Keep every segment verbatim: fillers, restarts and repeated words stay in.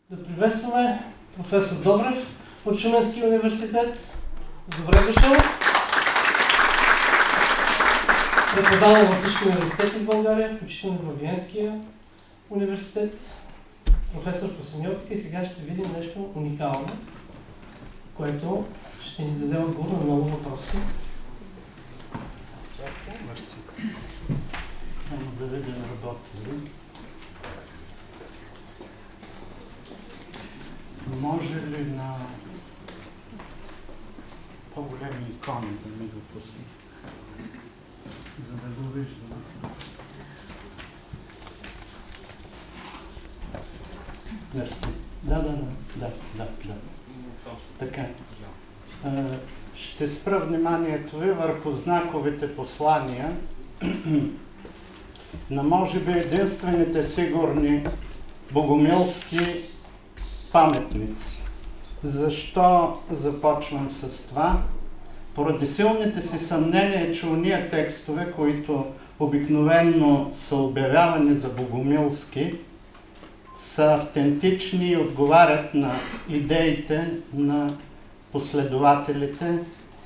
Да приветстваме професор Добрев от Шуменския университет. Добре дошъл! Преподавал във всички университети в България, включително във Виенския университет. Професор по семиотика, и сега ще видим нещо уникално, което ще ни даде отговор на много въпроси. Мерси. Само да видим работи ли. Може ли на по-големи икони да ми го пусне, за да го виждам? Мерси. Да, да, да, да, да, да. Така. Ще спра вниманието ви върху знаковите послания на може би единствените сигурни богомилски паметници. Защо започвам с това? Поради силните си съмнения, че уния текстове, които обикновенно са обявявани за богомилски, са автентични и отговарят на идеите на последователите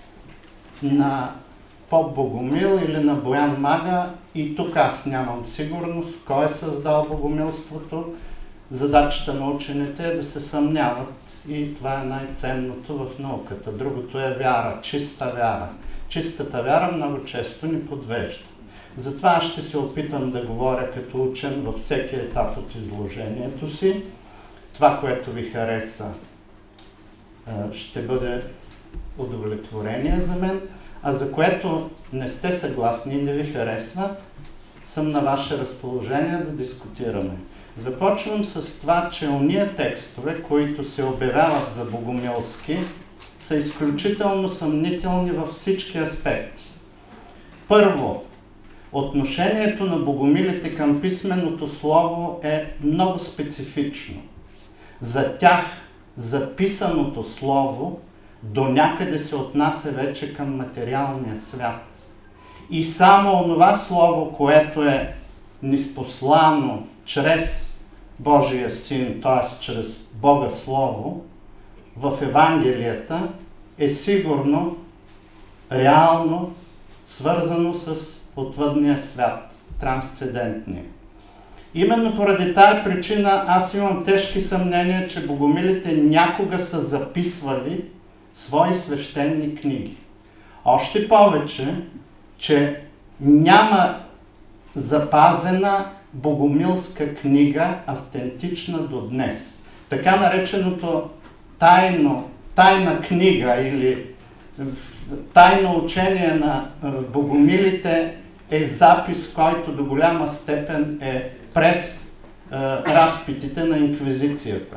на Поп Богомил или на Боян Мага. И тук аз нямам сигурност кой е създал богомилството. Задачата на учените е да се съмняват, и това е най-ценното в науката. Другото е вяра, чиста вяра. Чистата вяра много често ни подвежда. Затова аз ще се опитам да говоря като учен във всеки етап от изложението си. Това, което ви хареса, ще бъде удовлетворение за мен, а за което не сте съгласни и не ви харесва, съм на ваше разположение да дискутираме. Започвам с това, че ония текстове, които се обявяват за богомилски, са изключително съмнителни във всички аспекти. Първо, отношението на богомилите към писменото слово е много специфично. За тях записаното слово до някъде се отнася вече към материалния свят. И само онова слово, което е ниспослано чрез Божия Син, т.е. чрез Бога Слово, в Евангелията е сигурно, реално, свързано с отвъдния свят, трансцендентния. Именно поради тая причина аз имам тежки съмнения, че богомилите някога са записвали свои свещени книги. Още повече, че няма запазена богомилска книга, автентична до днес. Така нареченото тайно, тайна книга или тайно учение на богомилите е запис, който до голяма степен е през е, разпитите на инквизицията.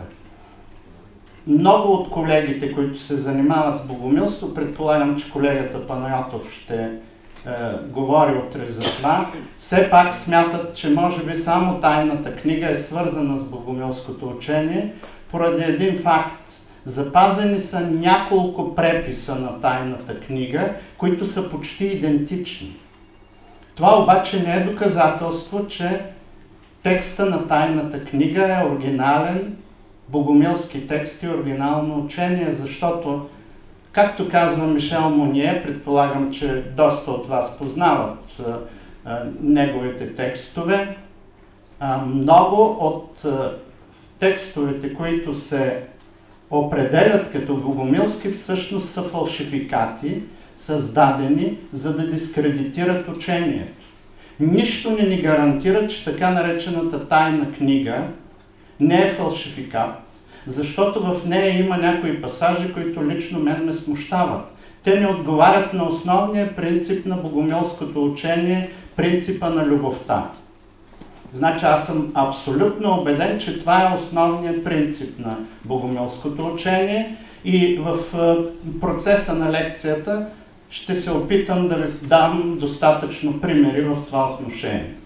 Много от колегите, които се занимават с богомилство, предполагам, че колегата Панайотов ще е, говори утре за това, все пак смятат, че може би само тайната книга е свързана с богомилското учение, поради един факт. Запазени са няколко преписа на тайната книга, които са почти идентични. Това обаче не е доказателство, че текста на тайната книга е оригинален богомилски текст и оригинално учение, защото, както казва Мишел Моние, предполагам, че доста от вас познават а, а, неговите текстове, а, много от а, текстовете, които се определят като богомилски, всъщност са фалшификати, създадени, за да дискредитират учението. Нищо не ни гарантира, че така наречената тайна книга не е фалшификат, защото в нея има някои пасажи, които лично мен ме смущават. Те не отговарят на основния принцип на богомилското учение, принципа на любовта. Значи аз съм абсолютно убеден, че това е основният принцип на богомилското учение и в процеса на лекцията ще се опитам да ви дам достатъчно примери в това отношение.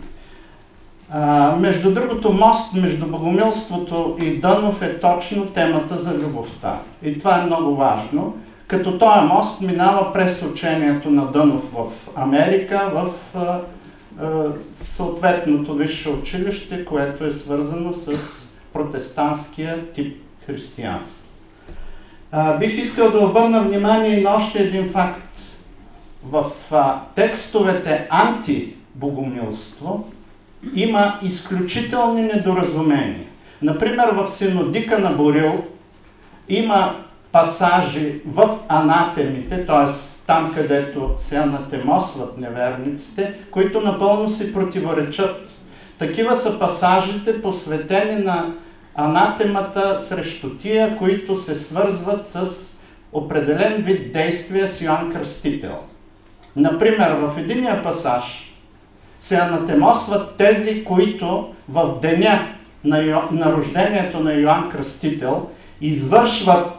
А, между другото, мост между богомилството и Дънов е точно темата за любовта. И това е много важно, като този мост минава през учението на Дънов в Америка, в а, а, съответното висше училище, което е свързано с протестантския тип християнство. А, бих искал да обърна внимание и на още един факт. В а, текстовете антибогомилство има изключителни недоразумения. Например, в Синодика на Борил има пасажи в анатемите, т.е. там, където се анатемосват неверниците, които напълно си противоречат. Такива са пасажите, посветени на анатемата срещу тия, които се свързват с определен вид действия с Йоан Кръстител. Например, в единия пасаж се анатемосват тези, които в деня на, Йо... на рождението на Йоан Кръстител извършват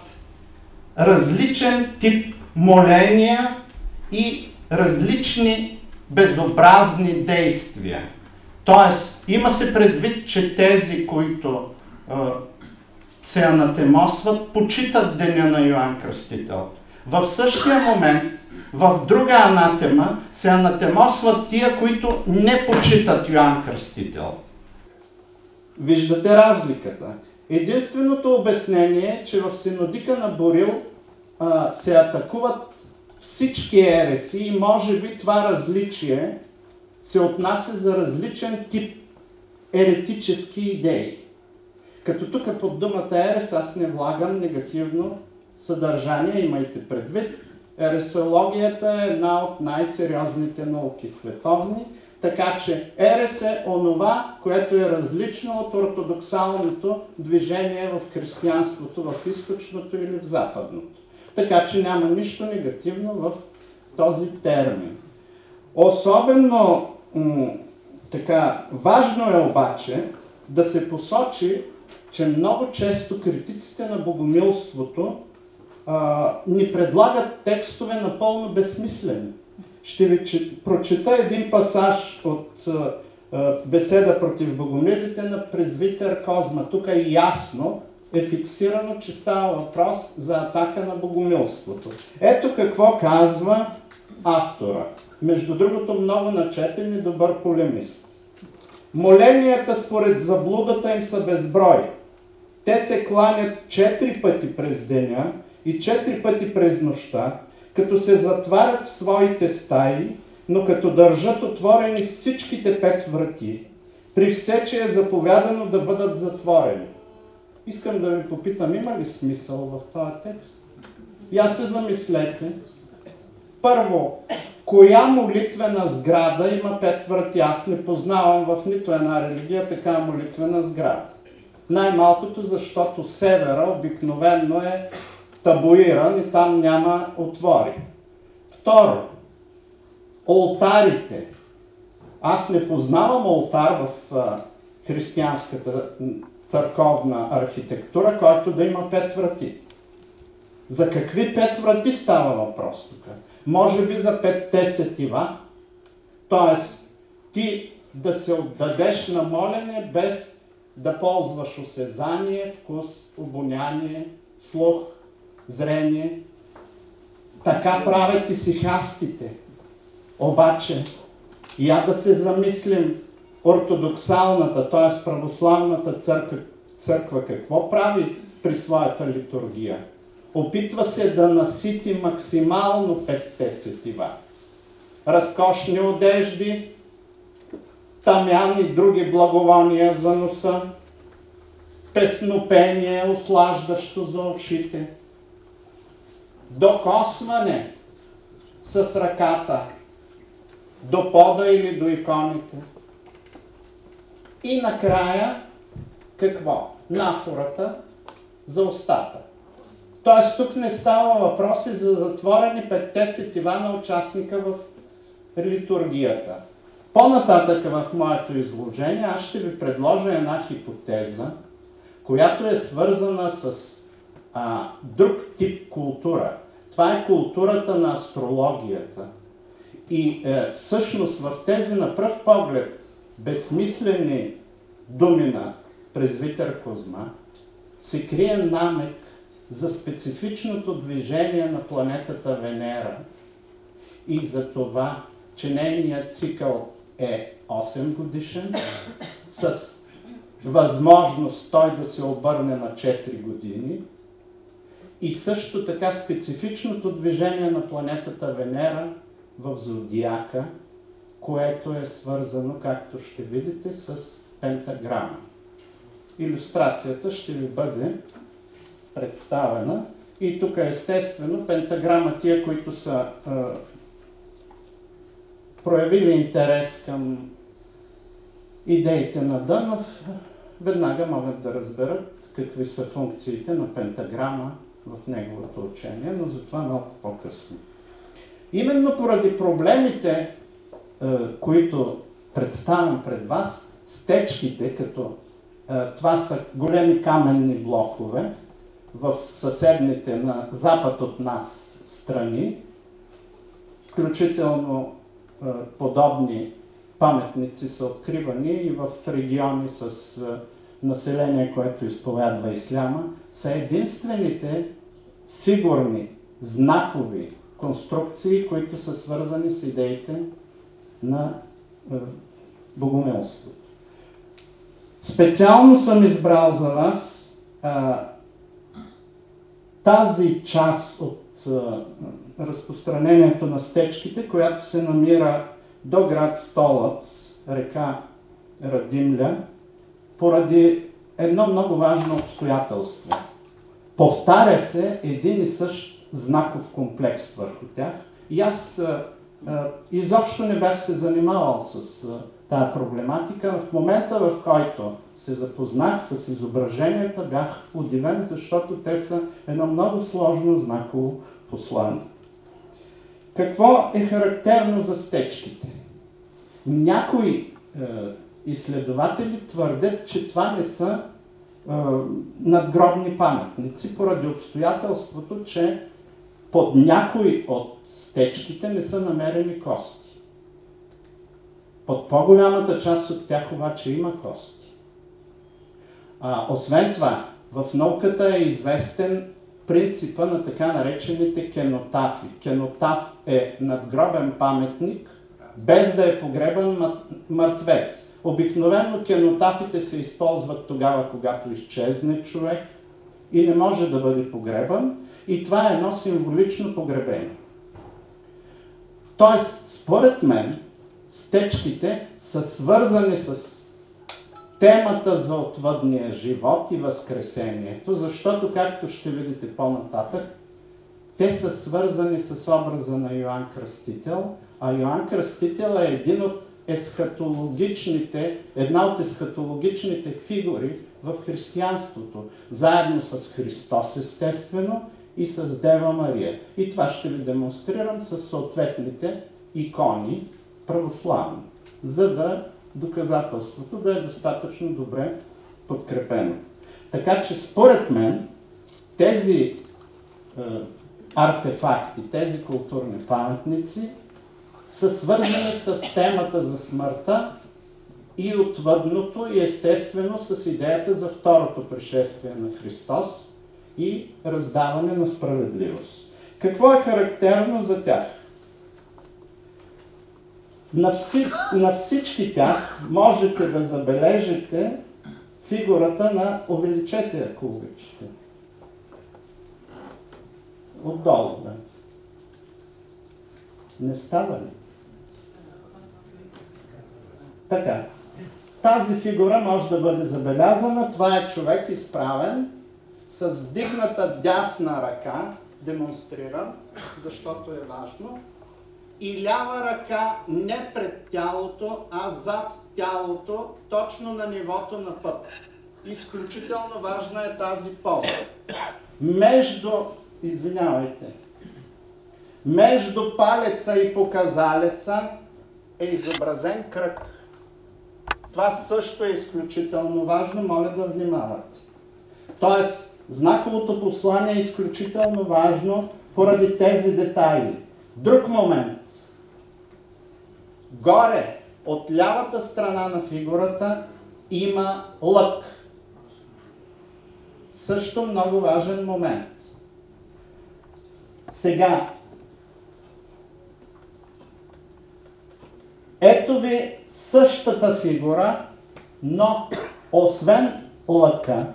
различен тип моления и различни безобразни действия. Тоест, има се предвид, че тези, които е, се анатемосват, почитат деня на Йоан Кръстител. В същия момент, в друга анатема, се анатемосват тия, които не почитат Йоан Кръстител. Виждате разликата. Единственото обяснение е, че в Синодика на Борил а, се атакуват всички ереси и може би това различие се отнася за различен тип еретически идеи. Като тук под думата ерес аз не влагам негативно съдържание, имайте предвид. Ересологията е една от най-сериозните науки световни, така че ерес е онова, което е различно от ортодоксалното движение в християнството, в източното или в западното. Така че няма нищо негативно в този термин. Особено м- така, важно е обаче да се посочи, че много често критиците на богомилството а, ни предлагат текстове напълно безсмислени. Ще ви че, прочета един пасаж от а, а, беседа против богомилите на презвитер Козма. Тук е ясно, е фиксирано, че става въпрос за атака на богомилството. Ето какво казва автора. Между другото, много начетен и добър полемист. Моленията според заблудата им са безброй. Те се кланят четири пъти през деня и четири пъти през нощта, като се затварят в своите стаи, но като държат отворени всичките пет врати, при все, че е заповядано да бъдат затворени. Искам да ви попитам, има ли смисъл в този текст? Я се замислете. Първо, коя молитвена сграда има пет врати? Аз не познавам в нито една религия такава молитвена сграда. Най-малкото, защото севера обикновено е табуиран и там няма отвори. Второ, олтарите. Аз не познавам олтар в а, християнската църковна архитектура, който да има пет врати. За какви пет врати става въпрос тук? Може би за петте сетива, т.е. ти да се отдадеш на молене без да ползваш осезание, вкус, обоняние, слух, зрение. Така правят и сихастите. Обаче, я да се замислим, ортодоксалната, т.е. православната църква, църква какво прави при своята литургия? Опитва се да насити максимално петте сетива. Разкошни одежди, тамян и други благовония за носа, песнопение, услаждащо за ушите, докосване с ръката до пода или до иконите. И накрая какво? Нафората за устата. Тоест тук не става въпроси за затворени петте сетива на участника в литургията. По-нататък в моето изложение аз ще ви предложа една хипотеза, която е свързана с а, друг тип култура. Това е културата на астрологията. И е, всъщност в тези на пръв поглед безсмислени думи на презвитер Козма се крие намек за специфичното движение на планетата Венера и за това, че нейният цикъл е осем годишен с възможност той да се обърне на четири години и също така специфичното движение на планетата Венера в Зодиака, което е свързано, както ще видите, с пентаграма. Илюстрацията ще ви бъде представена и тук естествено пентаграма, тия, които са е, проявили интерес към идеите на Дънов, веднага могат да разберат какви са функциите на пентаграма в неговото учение, но за това малко по-късно. Именно поради проблемите, които представям пред вас, стечките, като това са големи каменни блокове в съседните на запад от нас страни, включително подобни паметници са откривани и в региони с население, което изповядва исляма, са единствените сигурни, знакови конструкции, които са свързани с идеите на е, богомилството. Специално съм избрал за вас а, тази част от а, разпространението на стечките, която се намира до град Столъц, река Радимля, поради едно много важно обстоятелство. Повтаря се един и същ знаков комплекс върху тях. И аз а, а, изобщо не бях се занимавал с а, тая проблематика. В момента, в който се запознах с изображенията, бях удивен, защото те са едно много сложно знаково послание. Какво е характерно за стечките? Някои е, изследователи твърдят, че това не са е, надгробни паметници, поради обстоятелството, че под някои от стечките не са намерени кости. Под по-голямата част от тях обаче има кости. А, освен това, в науката е известен принципа на така наречените кенотафи. Кенотаф е надгробен паметник, без да е погребан мъртвец. Обикновено кенотафите се използват тогава, когато изчезне човек и не може да бъде погребан, и това е едно символично погребение. Тоест, според мен, стечките са свързани с темата за отвъдния живот и възкресението, защото, както ще видите по-нататък, те са свързани с образа на Йоан Кръстител, а Йоан Кръстител е един от есхатологичните, една от есхатологичните фигури в християнството, заедно с Христос, естествено, и с Дева Мария. И това ще ви демонстрирам с съответните икони православни, за да доказателството да е достатъчно добре подкрепено. Така че според мен тези е, артефакти, тези културни паметници са свързани с темата за смъртта и отвъдното, и естествено с идеята за второто пришествие на Христос и раздаване на справедливост. Какво е характерно за тях? На, вси, на всички тях можете да забележите фигурата на, увеличете, ако обичате. Отдолу, да. Не става ли? Така. Тази фигура може да бъде забелязана. Това е човек изправен с вдигната дясна ръка, демонстрирам, защото е важно, и лява ръка не пред тялото, а зад тялото, точно на нивото на пъпа. Изключително важна е тази поза. Между, извинявайте, между палеца и показалеца е изобразен кръг. Това също е изключително важно, моля да внимавате. Тоест, знаковото послание е изключително важно поради тези детайли. Друг момент. Горе, от лявата страна на фигурата, има лък. Също много важен момент. Сега, ето ви същата фигура, но освен лъка,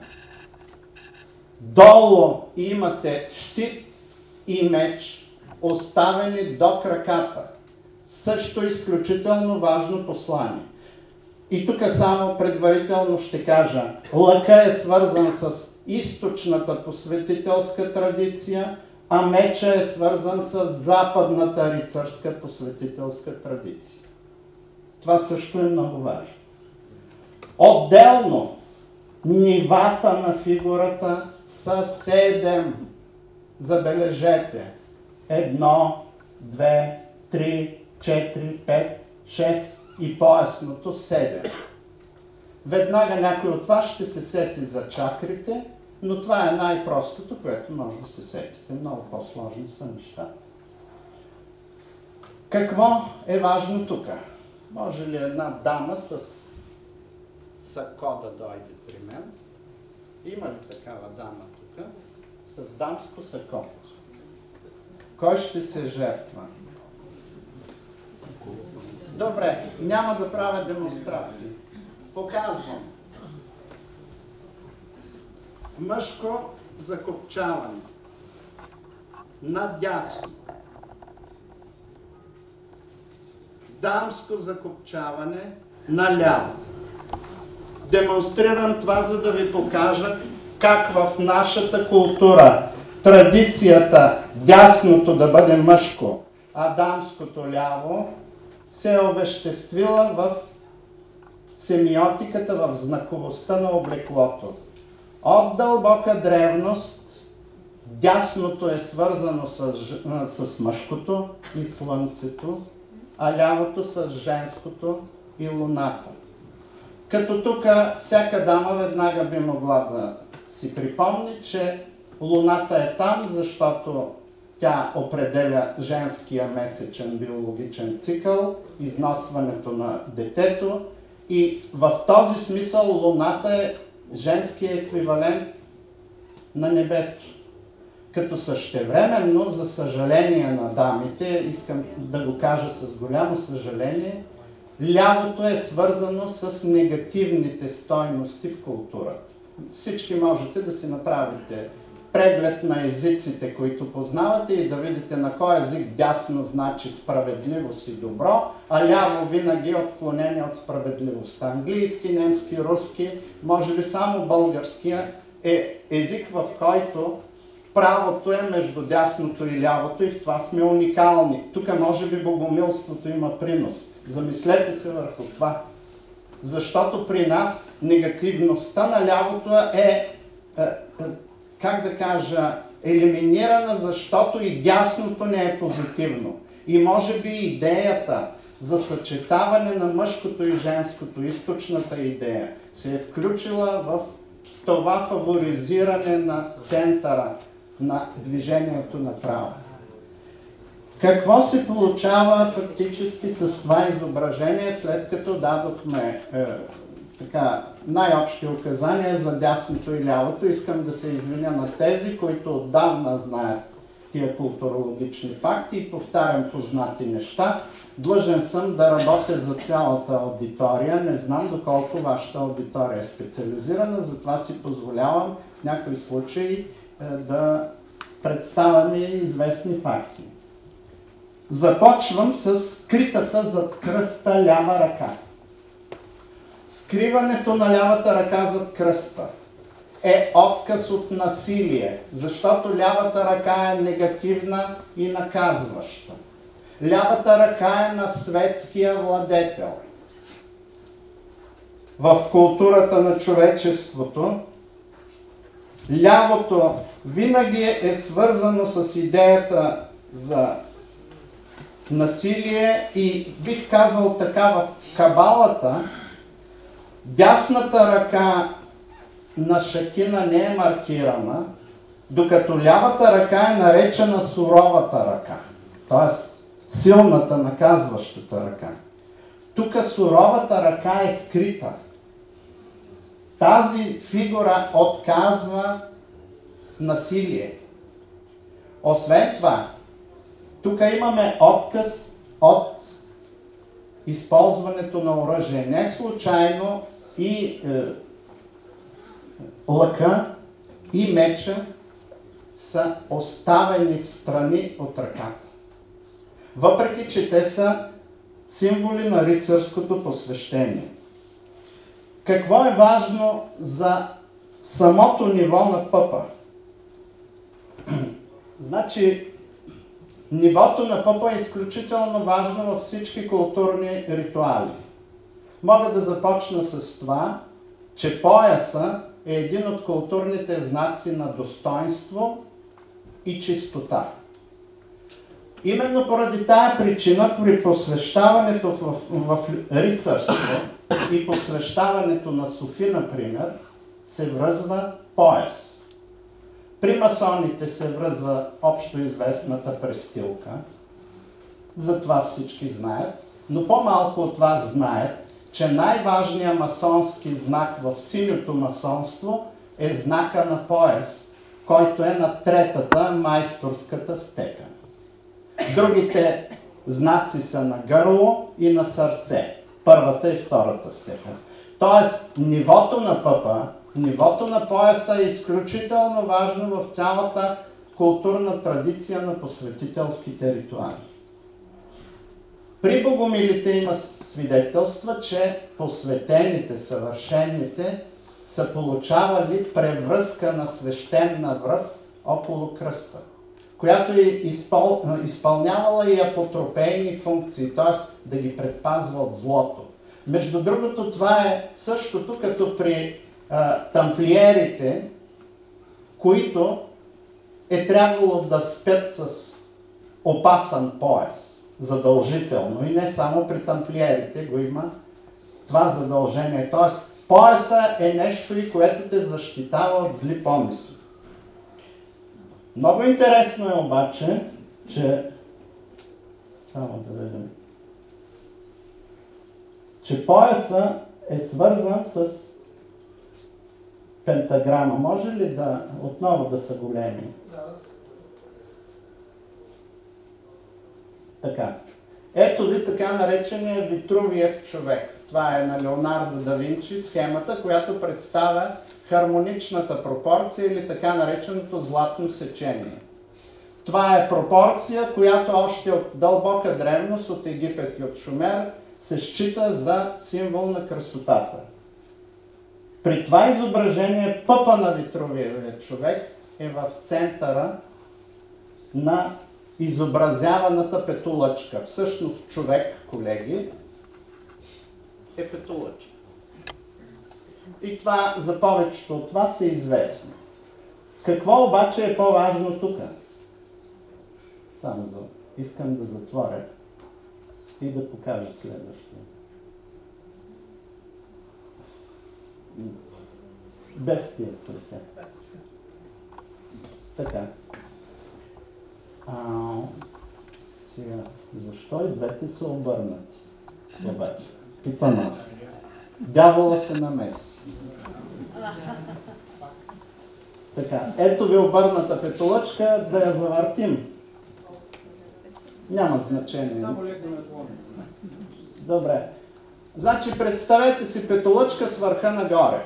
долу имате щит и меч, оставени до краката. Също изключително важно послание. И тук само предварително ще кажа, лъка е свързан с източната посветителска традиция, а меча е свързан с западната рицарска посветителска традиция. Това също е много важно. Отделно, нивата на фигурата са седем. Забележете. Едно, две, три, четири, пет, шест и поясното седем. Веднага някой от вас ще се сети за чакрите, но това е най-простото, което може да се сетите. Много по-сложни са нещата. Какво е важно тук? Може ли една дама с сако да дойде при мен? Има ли такава дама тук? С дамско сако. Кой ще се жертва? Добре, няма да правя демонстрации. Показвам. Мъжко закопчаване. Надясно. Дамско закопчаване наляво. Демонстрирам това, за да ви покажа как в нашата култура традицията дясното да бъде мъжко, а дамското ляво се е овеществила в семиотиката, в знаковостта на облеклото. От дълбока древност дясното е свързано с, с мъжкото и слънцето, а лявото с женското и луната. Като тук всяка дама веднага би могла да си припомни, че луната е там, защото тя определя женския месечен биологичен цикъл, износването на детето и в този смисъл луната е женския еквивалент на небето. Като същевременно, за съжаление на дамите, искам да го кажа с голямо съжаление, лявото е свързано с негативните стойности в културата. Всички можете да си направите преглед на езиците, които познавате и да видите на кой език дясно значи справедливост и добро, а ляво винаги отклонение от справедливостта. Английски, немски, руски, може би само българския е език, в който правото е между дясното и лявото и в това сме уникални. Тук може би богомилството има принос. Замислете се върху това. Защото при нас негативността на лявото е, е, е как да кажа, елиминирана, защото и дясното не е позитивно. И може би идеята за съчетаване на мъжкото и женското, източната идея, се е включила в това фаворизиране на центъра на движението направо. Какво се получава фактически с това изображение, след като дадохме е, така, най-общи указания за дясното и лявото? Искам да се извиня на тези, които отдавна знаят тия културологични факти и повтарям познати неща. Длъжен съм да работя за цялата аудитория. Не знам доколко вашата аудитория е специализирана, затова си позволявам в някои случаи е, да представям и известни факти. Започвам с скритата зад кръста лява ръка. Скриването на лявата ръка зад кръста е отказ от насилие, защото лявата ръка е негативна и наказваща. Лявата ръка е на светския владетел. В културата на човечеството лявото винаги е свързано с идеята за насилие и бих казал така, в кабалата дясната ръка на Шакина не е маркирана, докато лявата ръка е наречена суровата ръка, т.е. силната, наказващата ръка. Тук суровата ръка е скрита. Тази фигура отказва насилие. Освен това, тук имаме отказ от използването на оръжие. Не случайно и е, лъка и меча са оставени в страни от ръката. Въпреки че те са символи на рицарското посвещение. Какво е важно за самото ниво на пъпа? Значи, нивото на пъпа е изключително важно във всички културни ритуали. Мога да започна с това, че пояса е един от културните знаци на достоинство и чистота. Именно поради тая причина при посвещаването в, в рицарство и посвещаването на Софи, например, се връзва пояс. При масоните се връзва общо известната престилка, затова всички знаят, но по-малко от вас знаят, че най-важният масонски знак в синьото масонство е знака на пояс, който е на третата майсторската степен. Другите знаци са на гърло и на сърце, първата и втората степен. Тоест, нивото на пъпа, нивото на пояса е изключително важно в цялата културна традиция на посветителските ритуали. При богомилите има свидетелства, че посветените, съвършените са получавали превръзка на свещена връв около кръста, която е изпъл... изпълнявала и апотропейни функции, т.е. да ги предпазва от злото. Между другото, това е същото като при а, тамплиерите, които е трябвало да спят с опасан пояс, задължително. И не само при тамплиерите го има това задължение. Т.е. пояса е нещо, и което те защитава от зли помисли. Много интересно е обаче, че само да видим, че пояса е свързан с пентаграма. Може ли да отново да са големи? Така. Ето ви така наречения Витрувиев човек. Това е на Леонардо да Винчи схемата, която представя хармоничната пропорция или така нареченото златно сечение. Това е пропорция, която още от дълбока древност, от Египет и от Шумер, се счита за символ на красотата. При това изображение пъпа на Витрувиевия човек е в центъра на изобразяваната петулъчка. Всъщност човек, колеги, е петулъчка. И това за повечето от вас е известно. Какво обаче е по-важно тук? Само за... искам да затворя и да покажа следващото. Без тия цвете. Така. А, сега, защо и двете са обърнати? Обаче, питам аз. Дявола се намеси. Така, ето ви обърната петулъчка, да я завъртим. Няма значение. Само леко наклонен. Добре. Значи, представете си петулъчка с върха нагоре.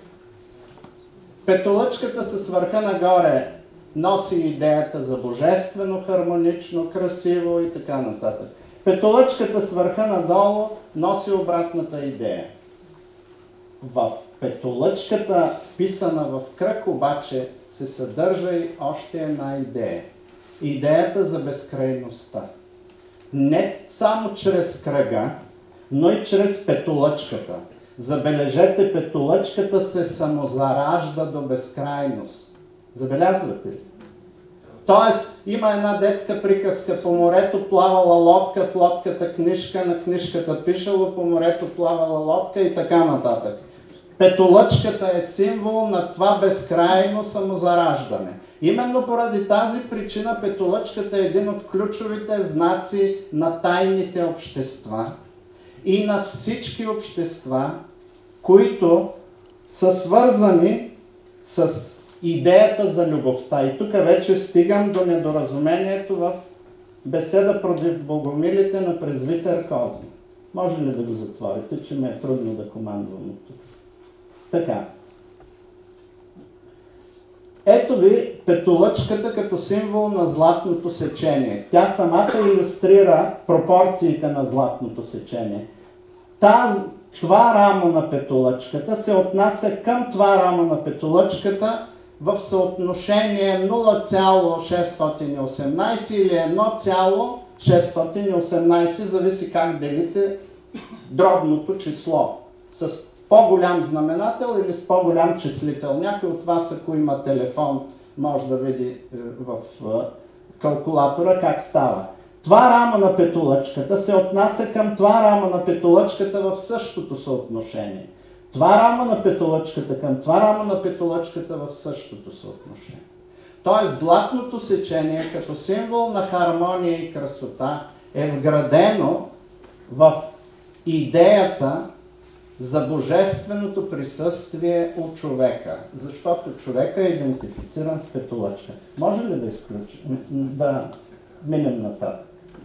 Петулъчката с върха нагоре носи идеята за божествено, хармонично, красиво и така нататък. Петулъчката с върха надолу носи обратната идея. В петулъчката, вписана в кръг, обаче се съдържа и още една идея. Идеята за безкрайността. Не само чрез кръга, но и чрез петулъчката. Забележете, петулъчката се самозаражда до безкрайност. Забелязвате ли? Тоест, има една детска приказка: по морето плавала лодка, в лодката книжка, на книжката пишало, по морето плавала лодка и така нататък. Петулъчката е символ на това безкрайно самозараждане. Именно поради тази причина петулъчката е един от ключовите знаци на тайните общества и на всички общества, които са свързани с идеята за любовта. И тук вече стигам до недоразумението в беседа против богомилите на презвитер Козми. Може ли да го затворите, че ми е трудно да командвам от тук? Така. Ето ви петолъчката като символ на златното сечение. Тя самата илюстрира пропорциите на златното сечение. Таз, това рамо на петолъчката се отнася към това рамо на петолъчката в съотношение нула цяло шестстотин и осемнадесет или едно цяло шестстотин и осемнадесет, зависи как делите дробното число. С по-голям знаменател или с по-голям числител. Някой от вас, ако има телефон, може да види в калкулатора как става. Това рамо на петолъчката се отнася към това рамо на петолъчката в същото съотношение. Това рамо на петолъчката към това рамо на петолъчката в същото съотношение. Тоест, златното сечение като символ на хармония и красота е вградено в идеята за божественото присъствие у човека, защото човека е идентифициран с петолъчка. Може ли да изключим, да минем нататък?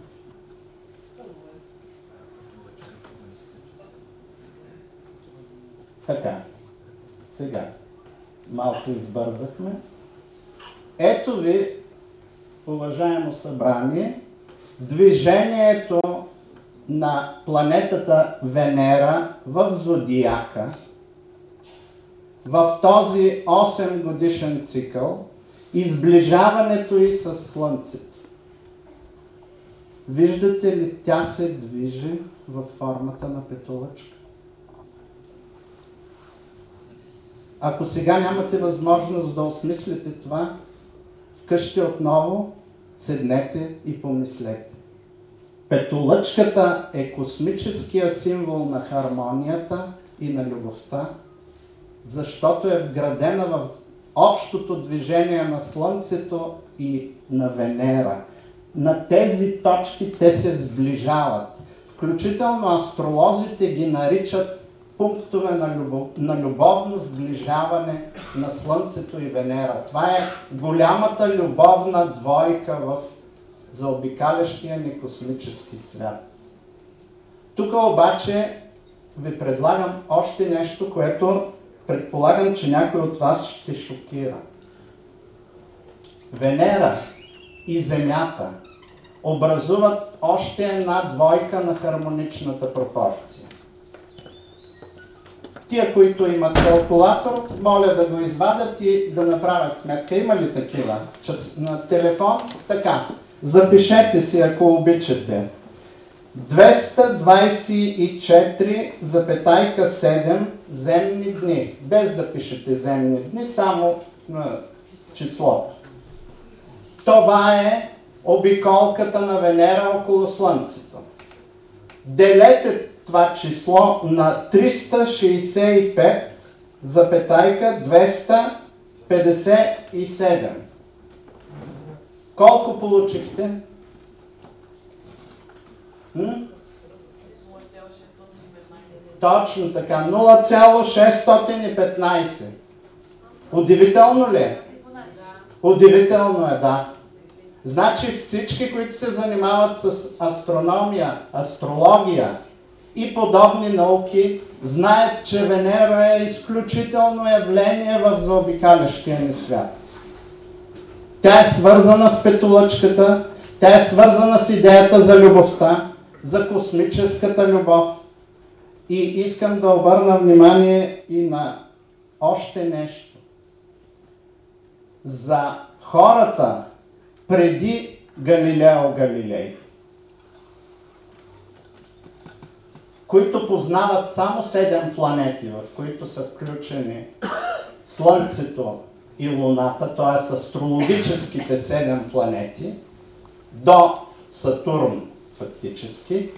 Така, сега, малко избързахме. Ето ви, уважаемо събрание, движението на планетата Венера в Зодиака в този осем годишен цикъл и сближаването й с Слънцето. Виждате ли, тя се движи във формата на петолъчка? Ако сега нямате възможност да осмислите това, вкъщи отново седнете и помислете. Петолъчката е космическия символ на хармонията и на любовта, защото е вградена в общото движение на Слънцето и на Венера. На тези точки те се сближават. Включително астролозите ги наричат пунктове на, любов, на любовно сближаване на Слънцето и Венера. Това е голямата любовна двойка в заобикалящия ни космически свят. Тук обаче ви предлагам още нещо, което предполагам, че някой от вас ще шокира. Венера и Земята образуват още една двойка на хармоничната пропорция. Тия, които имат калкулатор, моля да го извадят и да направят сметка. Има ли такива? На телефон? Така. Запишете си, ако обичате. двеста двадесет и четири цяло седем земни дни. Без да пишете земни дни, само на числото. Това е обиколката на Венера около Слънцето. Делете това число на триста шейсет и пет цяло двеста петдесет и седем. Колко получихте? М? Точно така. нула цяло шестстотин и петнадесет. Удивително ли е? Удивително е, да. Значи всички, които се занимават с астрономия, астрология и подобни науки, знаят, че Венера е изключително явление в заобикалящия ни свят. Тя е свързана с петолъчката, тя е свързана с идеята за любовта, за космическата любов. И искам да обърна внимание и на още нещо. За хората преди Галилео Галилей, които познават само седем планети, в които са включени Слънцето и Луната, т.е. астрологическите седем планети, до Сатурн фактически,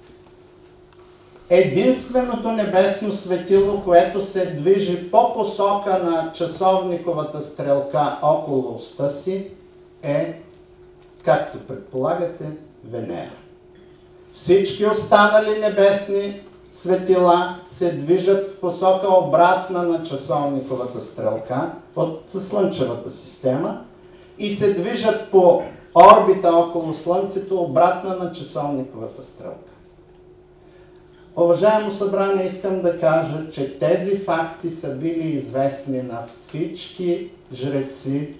единственото небесно светило, което се движи по посока на часовниковата стрелка около оста си, е, както предполагате, Венера. Всички останали небесни светила се движат в посока обратна на часовниковата стрелка от Слънчевата система и се движат по орбита около Слънцето обратна на часовниковата стрелка. Уважаемо събрание, искам да кажа, че тези факти са били известни на всички жреци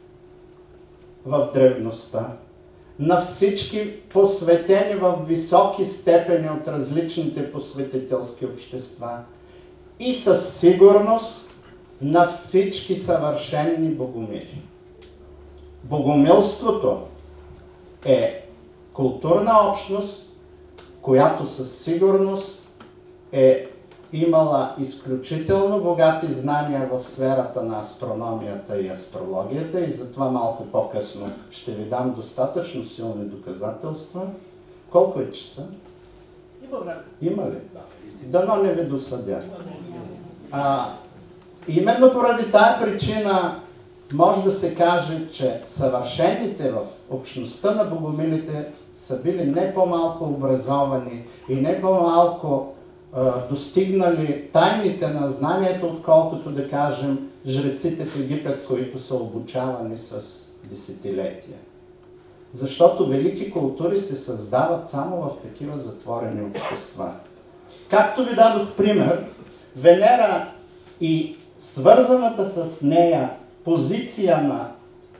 в древността, на всички посветени в високи степени от различните посветителски общества и със сигурност на всички съвършенни богомили. Богомилството е културна общност, която със сигурност е имала изключително богати знания в сферата на астрономията и астрологията, и затова малко по-късно ще ви дам достатъчно силни доказателства. Колко е часа? Има време. Има ли? Дано не ви досъдя. А, именно поради тая причина може да се каже, че съвършените в общността на богомилите са били не по-малко образовани и не по-малко достигнали тайните на знанието, отколкото, да кажем, жреците в Египет, които са обучавани с десетилетия. Защото велики култури се създават само в такива затворени общества. Както ви дадох пример, Венера и свързаната с нея позиция на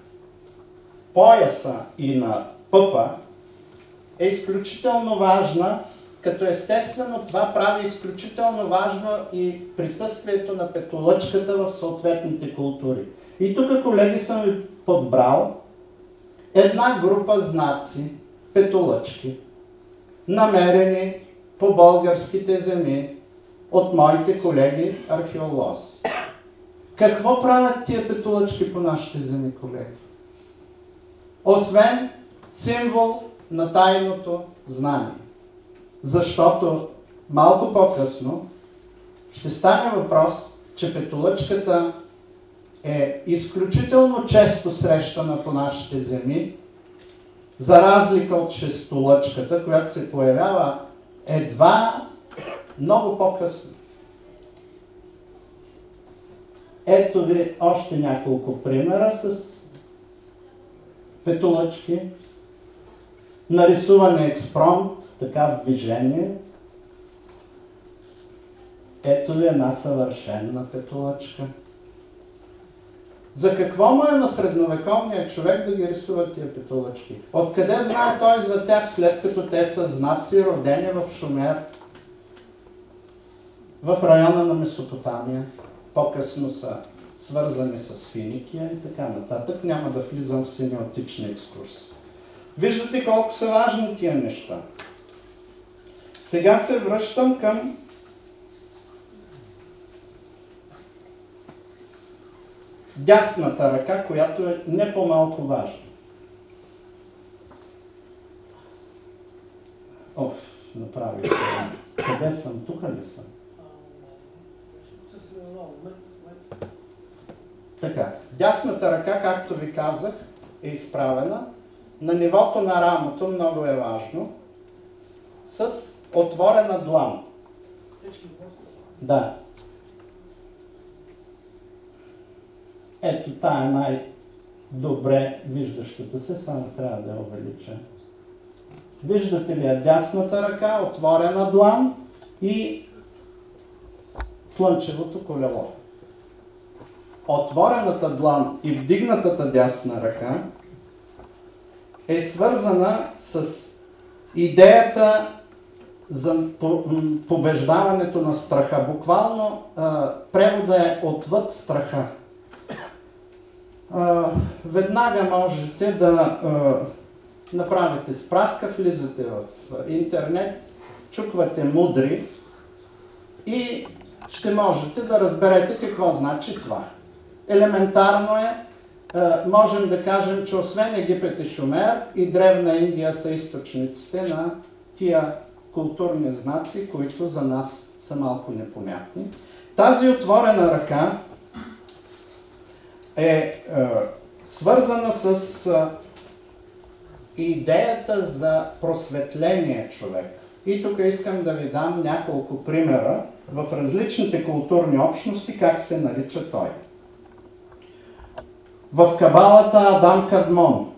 пояса и на пъпа е изключително важна, като естествено това прави изключително важно и присъствието на петолъчката в съответните култури. И тук, колеги, съм ви подбрал една група знаци, петолъчки, намерени по българските земи от моите колеги археолози. Какво правят тия петолъчки по нашите земи, колеги? Освен символ на тайното знание. Защото малко по-късно ще стане въпрос, че петолъчката е изключително често срещана по нашите земи, за разлика от шестолъчката, която се появява едва много по-късно. Ето ви още няколко примера с петолъчки. Нарисуване експромт, така в движение. Ето ви една съвършена петолъчка. За какво му е на средновековния човек да ги рисува тия петолъчки? Откъде знае той за тях, след като те са знаци, родени в Шумер, в района на Месопотамия, по-късно са свързани с Финикия и така нататък. Няма да влизам в семиотични екскурсии. Виждате колко са важни тия неща. Сега се връщам към дясната ръка, която е не по-малко важна. Оф, направих това. Къде съм? Тук ли съм? Така, дясната ръка, както ви казах, е изправена на нивото на рамото, много е важно, с отворена длан. Да. Ето, тая е най-добре виждащата се, само трябва да я увелича. Виждате ли я дясната ръка, отворена длан и слънчевото колело. Отворената длан и вдигнатата дясна ръка е свързана с идеята за побеждаването на страха. Буквално превода е отвъд страха. Веднага можете да направите справка, влизате в интернет, чуквате мудри и ще можете да разберете какво значи това. Елементарно е, можем да кажем, че освен Египет и Шумер, и Древна Индия са източниците на тия културни знаци, които за нас са малко непонятни. Тази отворена ръка е, е свързана с е, идеята за просветление човек. И тук искам да ви дам няколко примера в различните културни общности, как се нарича той. В Кабалата Адам Кадмон,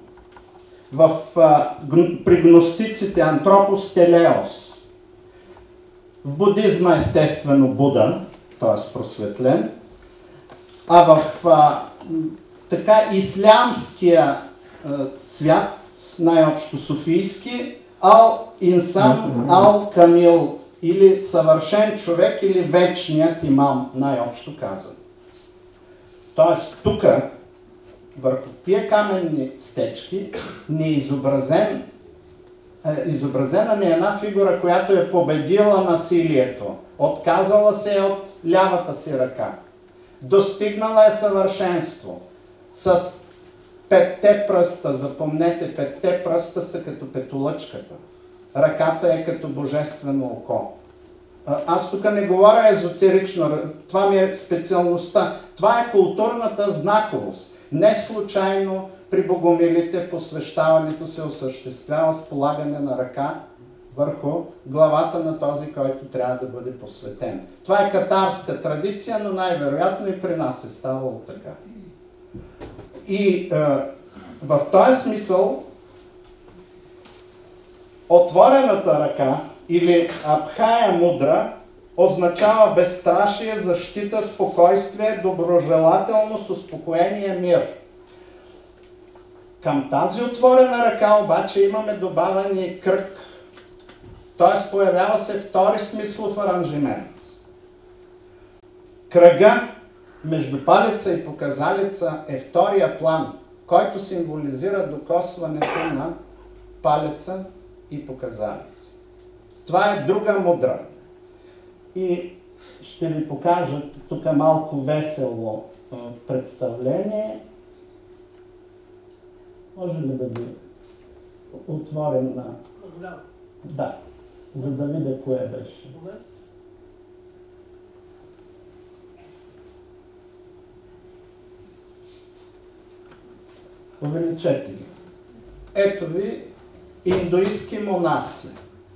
в, а, при гностиците Антропос Телеос, В будизма естествено Буда, т.е. просветлен, а в а, така ислямския а, свят, най-общо софийски, Ал-Инсан Ал-Камил, или съвършен човек, или вечният имам, най-общо казан. Тоест тук, върху тия каменни стечки, ни е изобразен, е, изобразена ни една фигура, която е победила насилието, отказала се от лявата си ръка, достигнала е съвършенство с петте пръста. Запомнете, петте пръста са като петолъчката. Ръката е като божествено око. Аз тук не говоря езотерично, това ми е специалността. Това е културната знаковост. Не случайно при богомилите посвещаването се осъществява с полагане на ръка върху главата на този, който трябва да бъде посветен. Това е катарска традиция, но най-вероятно и при нас е ставало така. И е, в този смисъл отворената ръка или Абхая мудра означава безстрашие, защита, спокойствие, доброжелателност, успокоение, мир. Към тази отворена ръка обаче имаме добавен и кръг. Т.е. появява се втори смислов аранжимент. Кръга между палеца и показалеца е втория план, който символизира докосването на палеца и показалеца. Това е друга мудра. И ще ви кажа тук малко весело представление. Може ли да ви отворим на... Да. Да, за да видя кое беше. Увеличете ли. Ето ви индуистки монаси.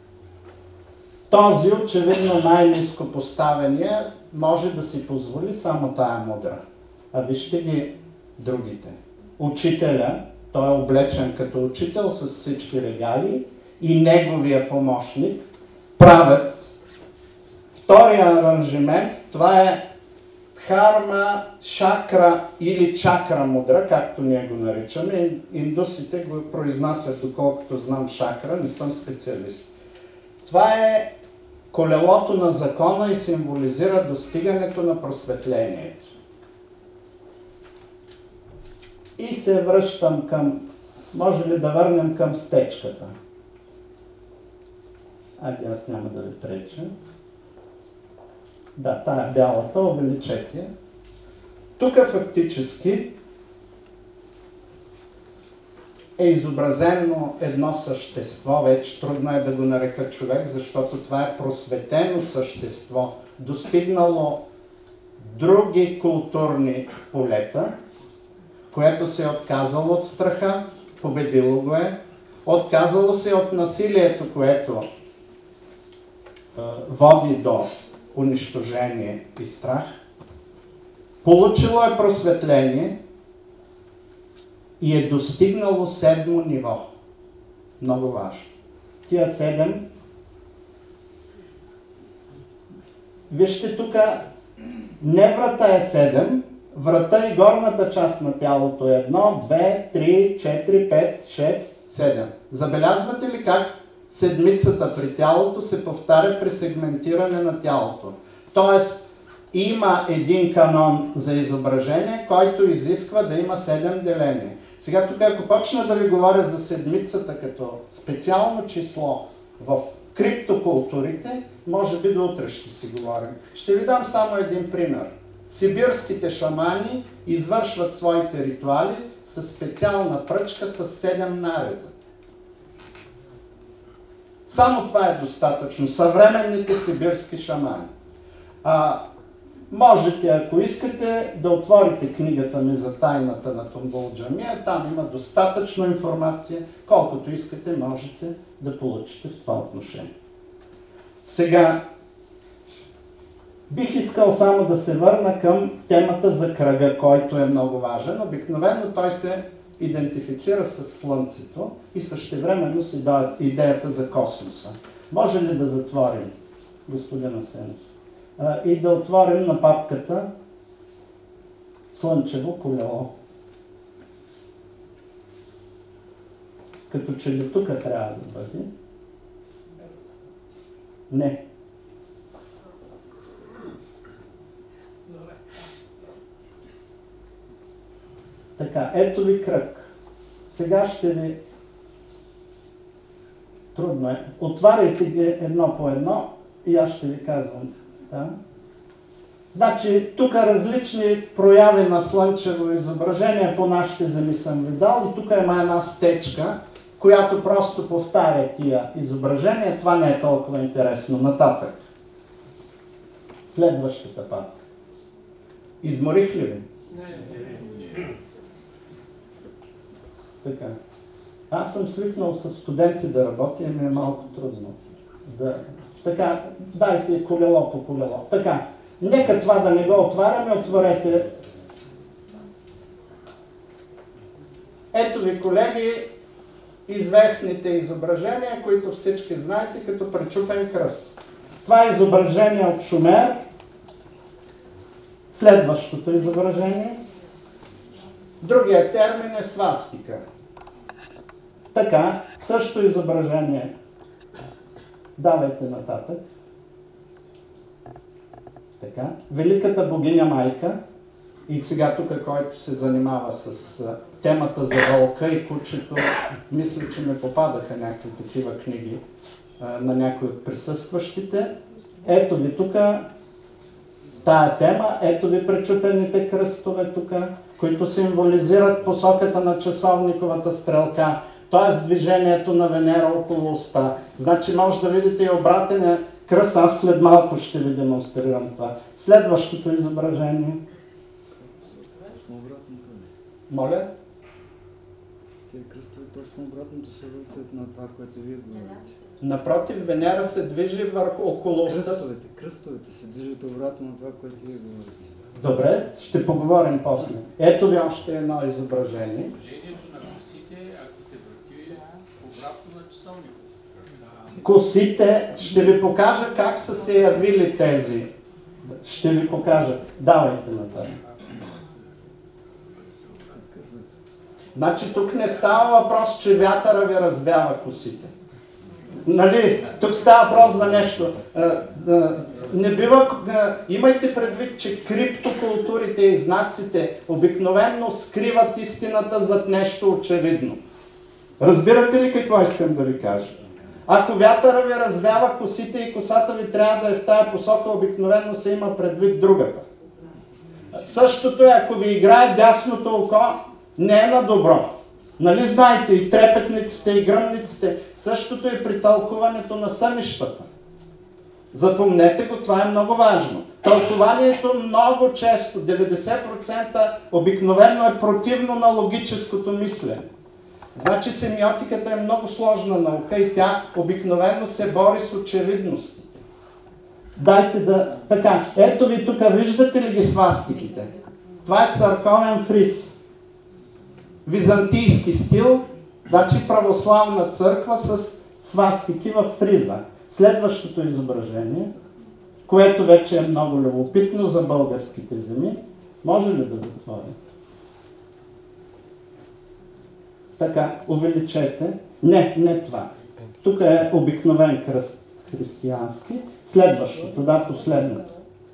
Този очевидно най-ниско поставения може да си позволи само тая мудра. А вижте ги другите. Учителя, той е облечен като учител с всички регали, и неговия помощник правят втория аранжимент. Това е Дхарма шакра или чакра мудра, както ние го наричаме. Индусите го произнасят, доколкото знам, шакра, не съм специалист. Това е колелото на закона и символизира достигането на просветлението. И се връщам към... Може ли да върнем към стечката? Айде, аз няма да ви преча. Да, тая бялата, увеличете. Тук фактически е изобразено едно същество, вече трудно е да го нарека човек, защото това е просветено същество, достигнало други културни полета, което се е отказало от страха, победило го е, отказало се от насилието, което е, води до унищожение и страх, получило е просветление и е достигнало седмо ниво. Много важно. Тия седем. Вижте тук, не врата е седем, врата и горната част на тялото е едно, две, три, четири, пет, шест, седем. Забелязвате ли как седмицата при тялото се повтаря при сегментиране на тялото? Тоест, има един канон за изображение, който изисква да има седем деления. Сега тук, ако почна да ви говоря за седмицата като специално число в криптокултурите, може би до утре ще си говорим. Ще ви дам само един пример. Сибирските шамани извършват своите ритуали с специална пръчка с седем нареза. Само това е достатъчно. Съвременните сибирски шамани. А, можете, ако искате, да отворите книгата ми за тайната на Тумбул Джамия. Там има достатъчно информация. Колкото искате, можете да получите в това отношение. Сега, бих искал само да се върна към темата за кръга, който е много важен. Обикновено той се идентифицира с Слънцето и същевременно с идеята за космоса. Може ли да затворим господин Асенов. А, и да отворим на папката Слънчево колело. Като че ли тук трябва да бъде? Не. Така, ето ви кръг. Сега ще ви... Трудно е. Отваряйте ги едно по едно и аз ще ви казвам. Да? Значи, тук различни прояви на слънчево изображение по нашите земи съм ви дал и тук има една стечка, която просто повтаря тия изображения. Това не е толкова интересно. Нататък. Следващата пак. Изморих ли ви? Не. Така. Аз съм свикнал с студенти да работя и ми е малко трудно. Да. Така, дайте колело по колело. Така, нека това да не го отваряме, отворете. Ето ви, колеги, известните изображения, които всички знаете като пречупен кръст. Това е изображение от Шумер. Следващото изображение. Другият термин е свастика. Така, също изображение. Давайте нататък. Така, великата богиня майка. И сега тук, който се занимава с а, темата за вълка и кучето, мисля, че не попадаха някакви такива книги а, на някои от присъстващите. Ето ви тук тая тема, ето ви пречупените кръстове тук, които символизират посоката на часовниковата стрелка, т.е. движението на Венера около оста. Значи може да видите и обратен кръст, аз след малко ще ви демонстрирам това. Следващото изображение. Моля? Те кръстове точно обратното се въртят на това, което вие говорите. Напротив, Венера се движи върху около оста. Кръстовете, кръстовете се движат обратно на това, което вие говорите. Добре, ще поговорим после. Ето ви още едно изображение. Движението на косите, ако се върти обратно на часовника. Косите, ще ви покажа как са се явили тези. Ще ви покажа. Давайте на това. Значи тук не става въпрос, че вятъра ви развява косите. Нали? Тук става въпрос за нещо. Не бива, имайте предвид, че криптокултурите и знаците обикновенно скриват истината зад нещо очевидно. Разбирате ли какво искам да ви кажа? Ако вятъра ви развява косите и косата ви трябва да е в тая посока, обикновено се има предвид другата. Същото е, ако ви играе дясното око, не е на добро. Нали знаете, и трепетниците, и гръмниците, същото е при тълкуването на сънищата. Запомнете го, това е много важно. Тълкуванието много често, деветдесет процента обикновено е противно на логическото мислене. Значи семиотиката е много сложна наука и тя обикновено се бори с очевидностите. Дайте да... Така, ето ви тук, виждате ли ги свастиките? Това е църковен фриз. Византийски стил, значи православна църква с свастики в фриза. Следващото изображение, което вече е много любопитно за българските земи, може ли да затворим? Така, увеличете. Не, не това. Тук е обикновен кръст християнски. Следващото, да, последното.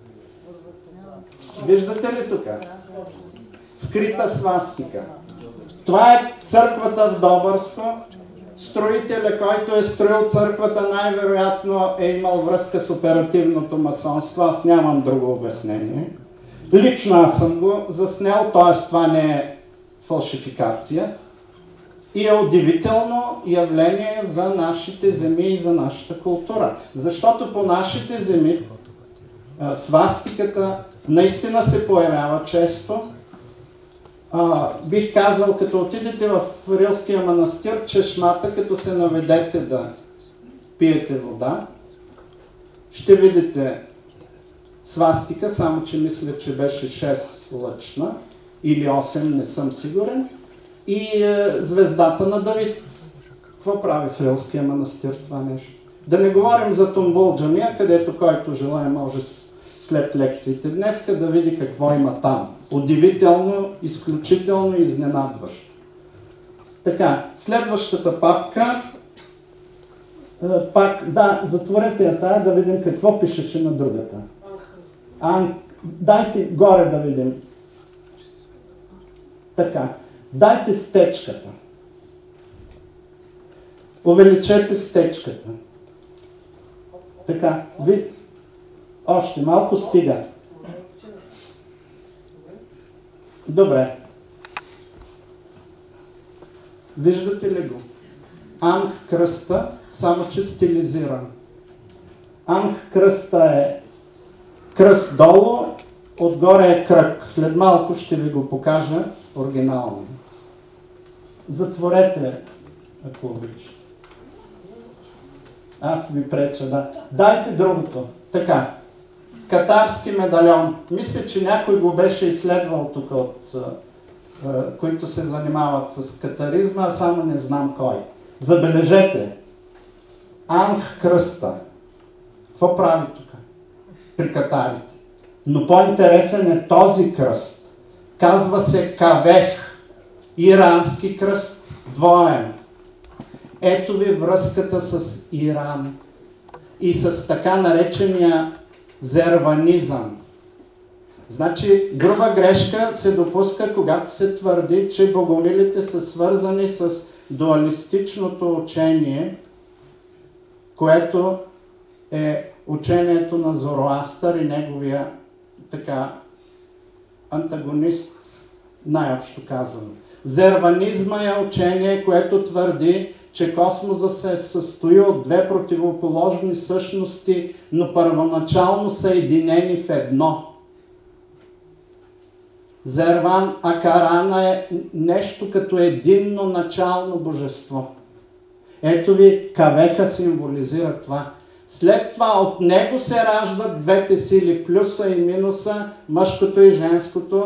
Виждате ли тук? Скрита свастика. Това е църквата в Добърско. Строителя, който е строил църквата, най-вероятно е имал връзка с оперативното масонство. Аз нямам друго обяснение. Лично аз съм го заснел, т.е. това не е фалшификация. И е удивително явление за нашите земи и за нашата култура. Защото по нашите земи свастиката наистина се появява често. А, бих казал, като отидете в Рилския манастир, чешмата, като се наведете да пиете вода, ще видите свастика, само че мисля, че беше шест лъчна или осем, не съм сигурен, и е, звездата на Давид. Какво прави в Рилския манастир това нещо? Да не говорим за Тумбул джамия, където който желая може след лекциите днеска да види какво има там. Удивително, изключително изненадващо. Така, следващата папка. Пак, да, затворете я тая, да видим какво пишеше на другата. Ан... Дайте горе да видим. Така, дайте стечката. Увеличете стечката. Така, ви... Още малко стига. Добре. Виждате ли го? Анх кръста, само че стилизиран. Анх кръста е кръст долу, отгоре е кръг. След малко ще ви го покажа оригинално. Затворете, ако обичате. Аз ви преча, да. Дайте другото. Така. Катарски медальон. Мисля, че някой го беше изследвал тук от които се занимават с катаризма, а само не знам кой. Забележете. Анх кръста. Какво прави тук? При катарите. Но по-интересен е този кръст. Казва се Кавех. Ирански кръст. Двоен. Ето ви връзката с Иран и с така наречения зерванизъм. Значи, груба грешка се допуска, когато се твърди, че богомилите са свързани с дуалистичното учение, което е учението на Зороастър и неговия така антагонист, най-общо казано. Зерванизма е учение, което твърди, че космоса се състои от две противоположни същности, но първоначално съединени в едно. Зерван Акарана е нещо като единно начално божество. Ето ви, Кавеха символизира това. След това от него се раждат двете сили, плюса и минуса, мъжкото и женското,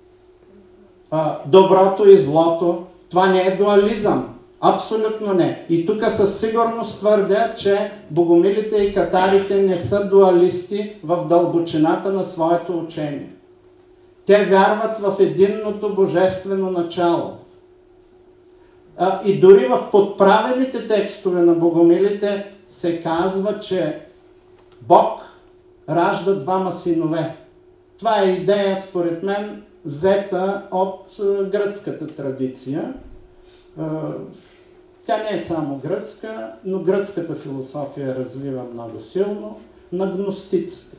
доброто и злото. Това не е дуализъм. Абсолютно не. И тук със сигурност твърдя, че богомилите и катарите не са дуалисти в дълбочината на своето учение. Те вярват в единното божествено начало. А, и дори в подправените текстове на богомилите се казва, че Бог ражда двама синове. Това е идея, според мен, взета от гръцката традиция. Тя не е само гръцка, но гръцката философия развива много силно на гностиците.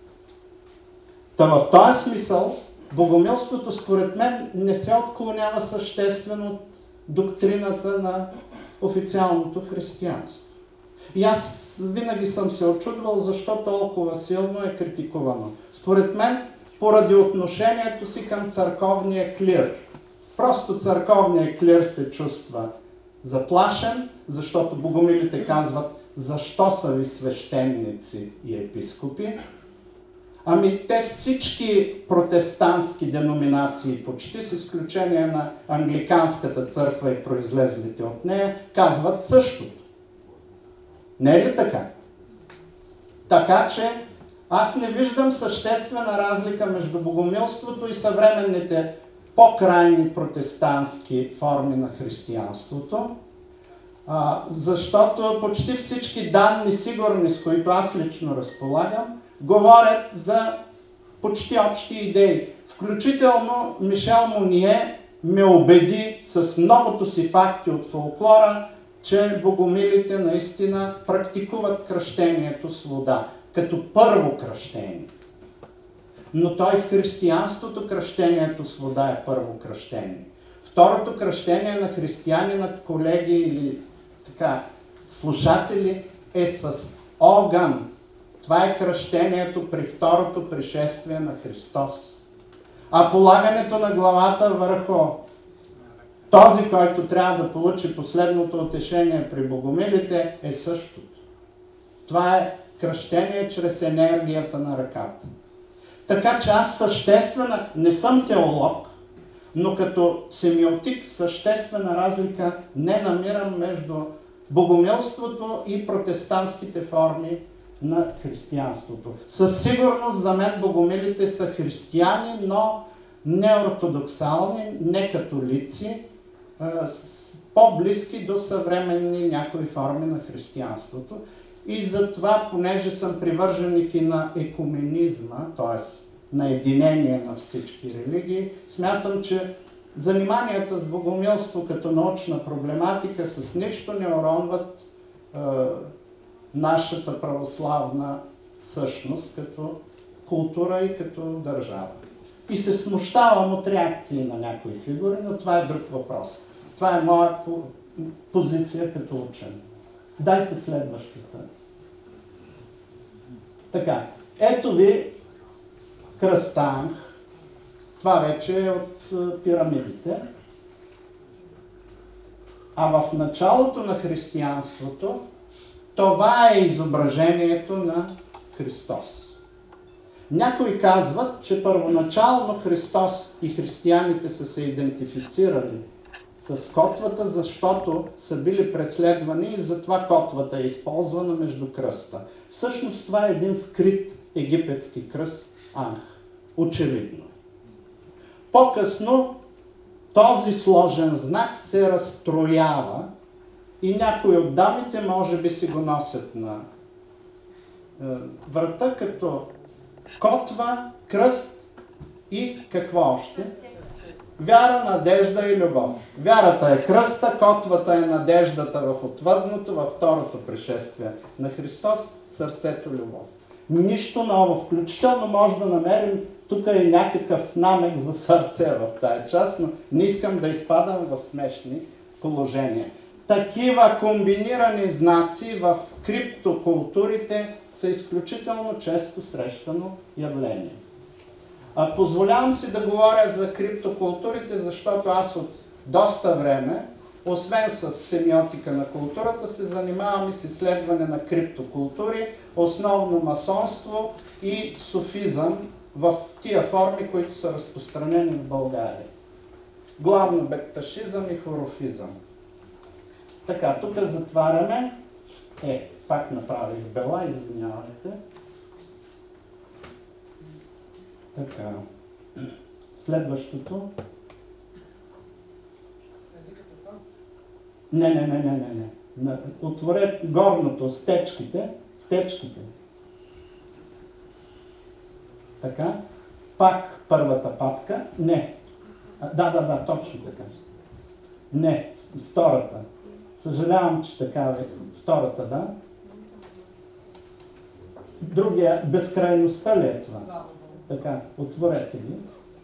Та в този смисъл, богомилството според мен не се отклонява съществено от доктрината на официалното християнство. И аз винаги съм се очудвал, защо толкова силно е критикувано. Според мен, поради отношението си към църковния клир. Просто църковния клир се чувства заплашен, защото богомилите казват, защо са ви свещеници и епископи. Ами те всички протестантски деноминации, почти с изключение на англиканската църква и произлезлите от нея, казват същото. Не е ли така? Така че аз не виждам съществена разлика между богомилството и съвременните по-крайни протестантски форми на християнството, а, защото почти всички данни сигурни, с които аз лично разполагам, говорят за почти общи идеи. Включително Мишел Моние ме убеди с многото си факти от фолклора, че богомилите наистина практикуват кръщението с вода, като първо кръщение. Но той в християнството кръщението с вода е първо кръщение. Второто кръщение на християнина, колеги или така, слушатели, е с огън. Това е кръщението при второто пришествие на Христос. А полагането на главата върху този, който трябва да получи последното утешение при богомилите, е същото. Това е кръщение чрез енергията на ръката. Така че аз съществена, не съм теолог, но като семиотик съществена разлика не намирам между богомилството и протестантските форми на християнството. Със сигурност за мен богомилите са християни, но не ортодоксални, не католици, по-близки до съвременни някои форми на християнството. И затова, понеже съм привърженик и на екуменизма, т.е. на единение на всички религии, смятам, че заниманията с богомилство като научна проблематика с нищо не уронват е, нашата православна същност като култура и като държава. И се смущавам от реакции на някои фигури, но това е друг въпрос. Това е моя позиция като учен. Дайте следващата. Така, ето ви кръстанг. Това вече е от пирамидите. А в началото на християнството това е изображението на Христос. Някои казват, че първоначално Христос и християните са се идентифицирали с котвата, защото са били преследвани и затова котвата е използвана между кръста. Всъщност това е един скрит египетски кръст Анх. Очевидно. По-късно този сложен знак се разстроява и някои от дамите може би си го носят на е, врата като котва, кръст и какво още? Вяра, надежда и любов. Вярата е кръста, котвата е надеждата в отвърдното, във второто пришествие на Христос, сърцето любов. Нищо ново, включително може да намерим тук и някакъв намек за сърце в тая част, но не искам да изпадам в смешни положения. Такива комбинирани знаци в криптокултурите са изключително често срещано явление. А, позволявам си да говоря за криптокултурите, защото аз от доста време, освен с семиотика на културата, се занимавам и с изследване на криптокултури, основно масонство и суфизъм в тия форми, които са разпространени в България. Главно бекташизъм и хорофизъм. Така, тук затваряме. Е, пак направих бела, извинявайте. Така. Следващото. Не, не, не, не, не, не. Отворете горното, стечките. Стечките. Така. Пак първата папка. Не. Да, да, да, точно така. Не, втората. Съжалявам, че така е. Втората, да. Другия, безкрайността ли е това? Така, отворете ги.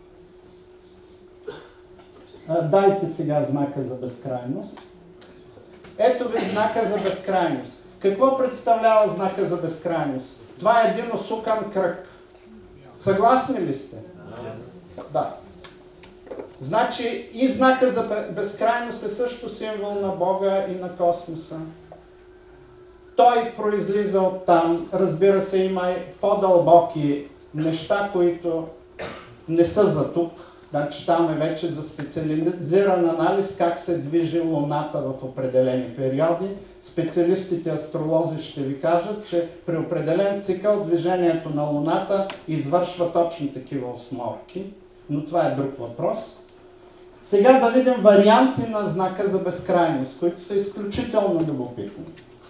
А, дайте сега знака за безкрайност. Ето ви знака за безкрайност. Какво представлява знака за безкрайност? Това е един осукан кръг. Съгласни ли сте? Да. Значи и знака за безкрайност е също символ на Бога и на космоса. Той произлиза от там. Разбира се, има и по-дълбоки неща, които не са за тук. Значи там е вече за специализиран анализ как се движи Луната в определени периоди. Специалистите астролози ще ви кажат, че при определен цикъл движението на Луната извършва точно такива осморки. Но това е друг въпрос. Сега да видим варианти на знака за безкрайност, които са изключително любопитни.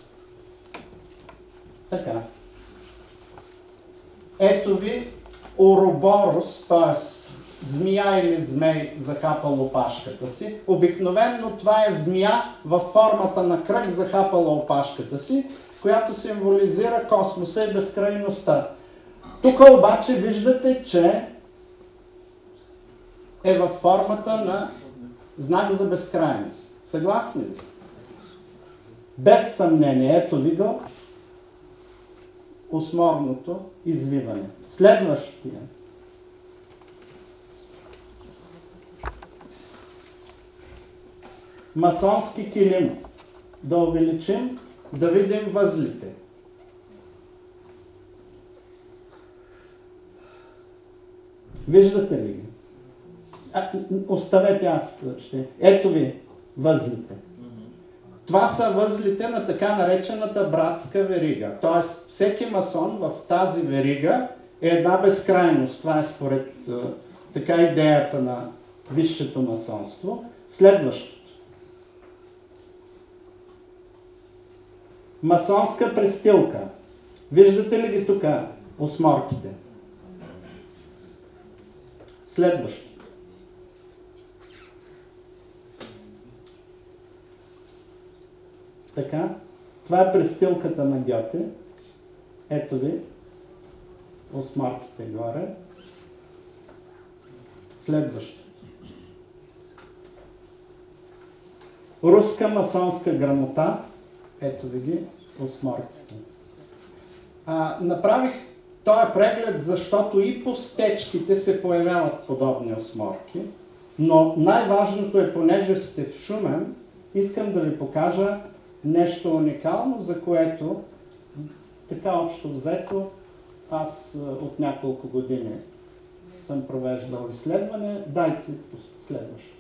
Така. Ето ви Уроборос, т.е. змия или змей захапал опашката си. Обикновенно това е змия във формата на кръг захапала опашката си, която символизира космоса и безкрайността. Тук обаче виждате, че е във формата на знак за безкрайност. Съгласни ли сте? Без съмнение, ето ви го осморното извиване. Следващия. Масонски килим. Да увеличим, да видим възлите. Виждате ли ги? А, оставете, аз ще. Ето ви възлите. Това са възлите на така наречената братска верига. Тоест, всеки масон в тази верига е една безкрайност. Това е според така идеята на висшето масонство. Следващото. Масонска престилка. Виждате ли ги тук осморките? Следващото. Така. Това е престилката на Гьоте. Ето ви. Осморките горе. Следващото. Руска масонска грамота. Ето ви ги осморките. А, направих този преглед, защото и по стечките се появяват подобни осморки, но най-важното е, понеже сте в Шумен, искам да ви покажа нещо уникално, за което така общо взето аз от няколко години съм провеждал изследване. Дайте следващо.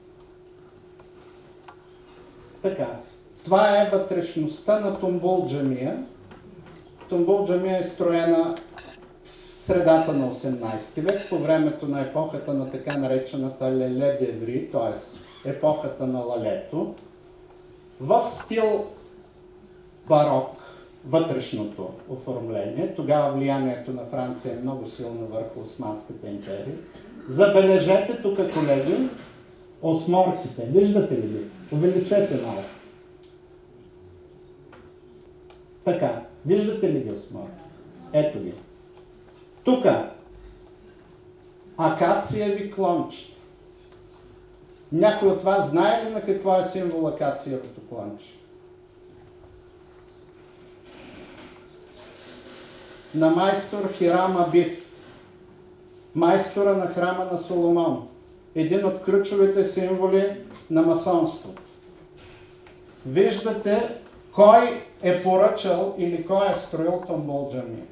Така. Това е вътрешността на Тумбул джамия. Тумбул джамия е строена в средата на осемнадесети век, по времето на епохата на така наречената Леле Деври, т.е. епохата на лалето, в стил барок, вътрешното оформление. Тогава влиянието на Франция е много силно върху Османската империя. Забележете тук, колеги, осморките. Виждате ли ги? Увеличете малко. Така, виждате ли ги осморки? Ето ги. Тук акациеви клончета. Някой от вас знае ли на какво е символ акациевото клонче? На майстор Хирам Абив, майстора на храма на Соломон, един от ключовите символи на масонството. Виждате кой е поръчал или кой е строил Тумбул джамия.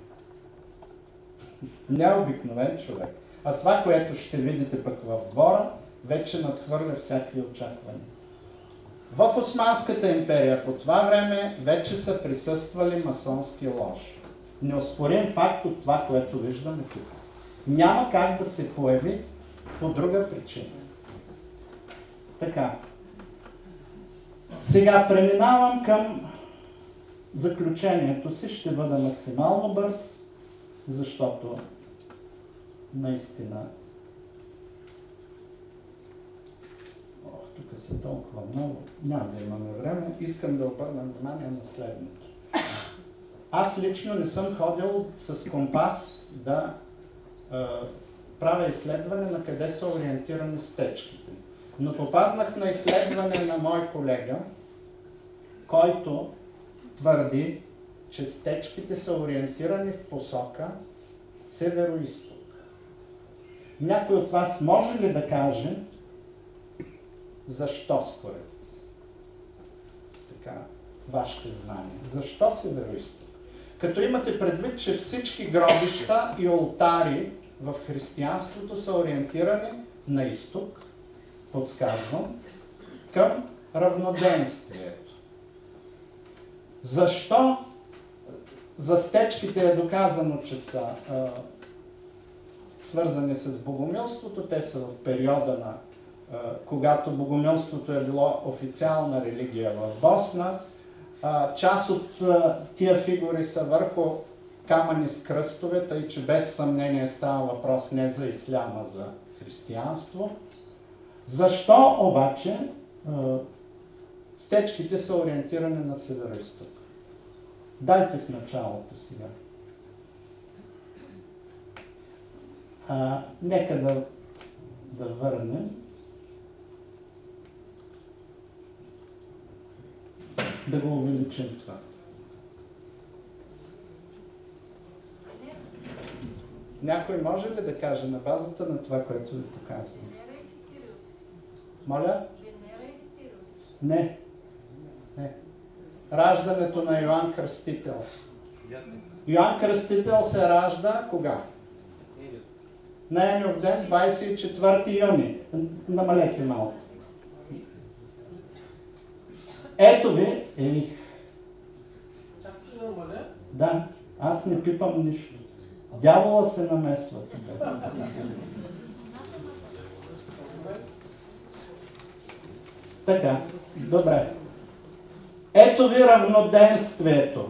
Необикновен човек. А това, което ще видите пък в двора, вече надхвърля всякакви очаквания. В Османската империя по това време вече са присъствали масонски ложи. Неоспорим факт от това, което виждаме тук. Няма как да се появи по друга причина. Така. Сега преминавам към заключението си. Ще бъда максимално бърз, защото наистина Ох, тук са толкова много. Няма да имаме време. Искам да обърна внимание на следното. Аз лично не съм ходил с компас да е, правя изследване на къде са ориентирани стечките. Но попаднах на изследване на мой колега, който твърди, че стечките са ориентирани в посока северо-исток. Някой от вас може ли да каже защо според така, вашите знания? Защо северо-исток? Като имате предвид, че всички гробища и олтари в християнството са ориентирани на изток, подсказвам, към равноденствието. Защо за стечките е доказано, че са а, свързани с богомилството? Те са в периода на а, когато богомилството е било официална религия в Босна. А, част от а, тия фигури са върху камъни с кръстове, тъй че без съмнение става въпрос не за исляма, за християнство. Защо обаче а, стечките са ориентирани на северо-исток? Дайте в началото сега. А, нека да, да върнем. Да го увеличим това. Някой може ли да каже на базата на това, което ви показвам? Моля? Не. Не. Раждането на Йоан Кръстител. Йоан Кръстител се ражда кога? На Еньов ден, двадесет и четвърти юни. Намалете малко. Ето ви, ех, Чакай, нормале. да, аз не пипам нищо. Дявола се намесва тук. Така, добре. Ето ви равноденствието.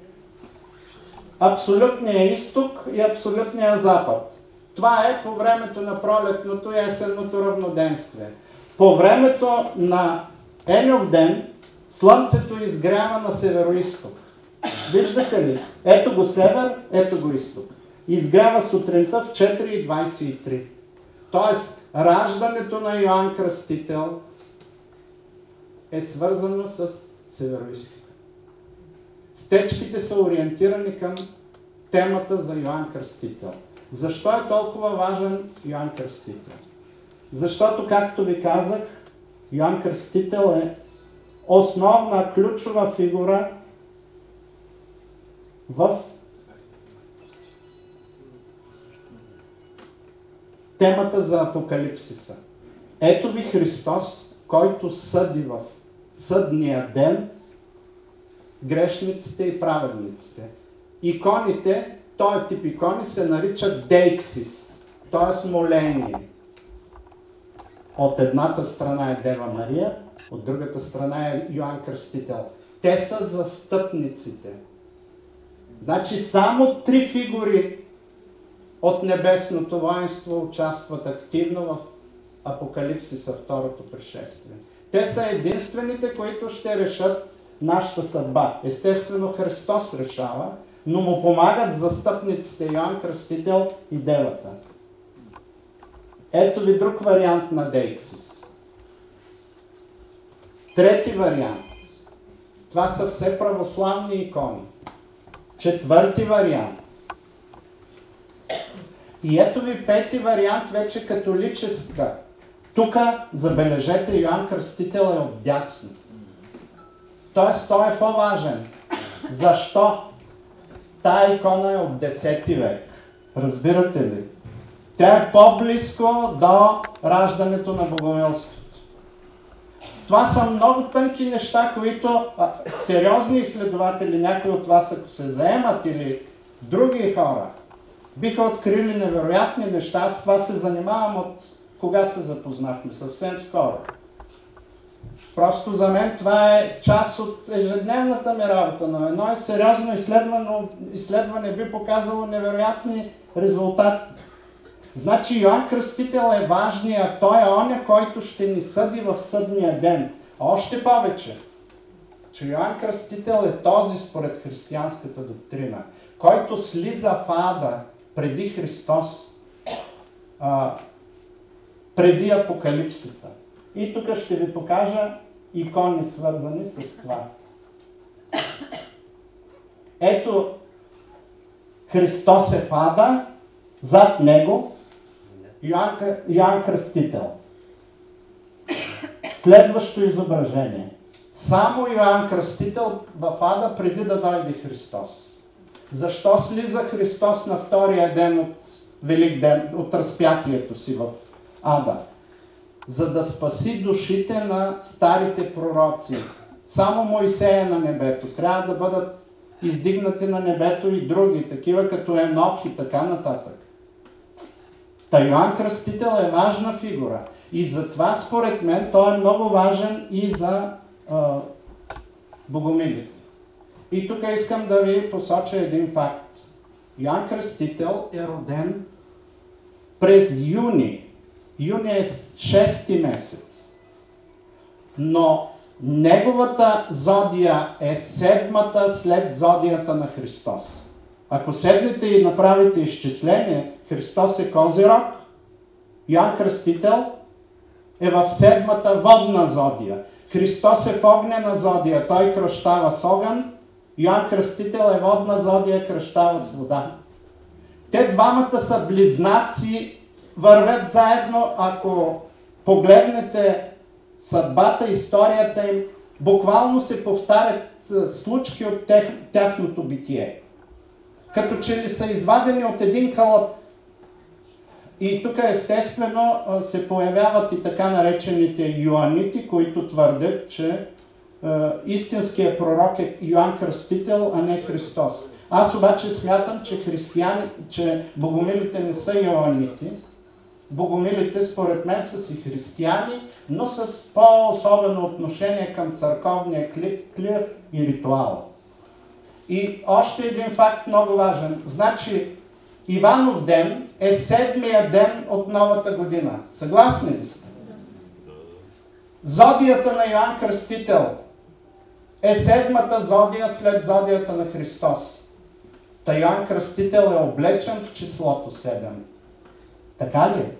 Абсолютният изток и абсолютният запад. Това е по времето на пролетното и есенното равноденствие. По времето на Еньов ден слънцето изгрява на северо-изток. Виждате ли? Ето го север, ето го изток. Изгрява сутринта в четири и двайсет и три. Тоест, раждането на Йоан Кръстител е свързано с северо-изток. Стечките са ориентирани към темата за Йоан Кръстител. Защо е толкова важен Йоан Кръстител? Защото, както ви казах, Йоан Кръстител е основна, ключова фигура в темата за Апокалипсиса. Ето ви Христос, който съди в съдния ден грешниците и праведниците. Иконите, този тип икони се наричат дейксис, т.е. моление. От едната страна е Дева Мария, от другата страна е Йоан Кръстител. Те са застъпниците. Значи само три фигури от небесното воинство участват активно в Апокалипсиса, второто пришествие. Те са единствените, които ще решат нашата съдба. Естествено Христос решава, но му помагат застъпниците Йоан Кръстител и Девата. Ето ви друг вариант на дейксис. Трети вариант. Това са все православни икони. Четвърти вариант. И ето ви пети вариант, вече католическа. Тук, забележете, Йоан Кръстител е отдясно. Тоест, той е по-важен. Защо? Тая икона е от десети век. Разбирате ли? Тя е по-близко до раждането на богомилството. Това са много тънки неща, които а, сериозни изследователи, някои от вас, ако се заемат, или други хора, биха открили невероятни неща. Аз това се занимавам от кога се запознахме, съвсем скоро. Просто за мен това е част от ежедневната ми работа, но едно е сериозно изследване би показало невероятни резултати. Значи Йоан Кръстител е важният, той е оня, който ще ни съди в съдния ден. Още повече, че Йоан Кръстител е този според християнската доктрина, който слиза в ада преди Христос, а, преди Апокалипсиса. И тук ще ви покажа икони, свързани с това. Ето Христос е в ада, зад него Йоан, Йоан Кръстител. Следващо изображение. Само Йоан Кръстител в ада преди да дойде Христос. Защо слиза Христос на втория ден от Велик ден, от разпятието си в ада? За да спаси душите на старите пророци. Само Моисея на небето. Трябва да бъдат издигнати на небето и други, такива като Енох и така нататък. Та Йоан Кръстител е важна фигура. И затова, според мен, той е много важен и за а, богомилите. И тук искам да ви посоча един факт. Йоан Кръстител е роден през юни. Юни е шести месец. Но неговата зодия е седмата след зодията на Христос. Ако седнете и направите изчисление, Христос е Козирог, Йоан Кръстител е в седмата водна зодия. Христос е в огнена зодия, той кръщава с огън, Йоан Кръстител е водна зодия, кръщава с вода. Те двамата са близнаци, вървят заедно, ако погледнете съдбата, историята им, буквално се повтарят случки от тех, тяхното битие. Като че ли са извадени от един кълъп. И тук естествено се появяват и така наречените юанити, които твърдят, че истинският пророк е Йоан Кръстител, а не Христос. Аз обаче смятам, че християни, че богомилите не са йоанити. Богомилите според мен са си християни, но с по-особено отношение към църковния клир и ритуал. И още един факт много важен. Значи Иванов ден е седмия ден от новата година. Съгласни ли сте? Зодията на Йоан Кръстител е седмата зодия след зодията на Христос. Та Йоан Кръстител е облечен в числото седем. Така ли?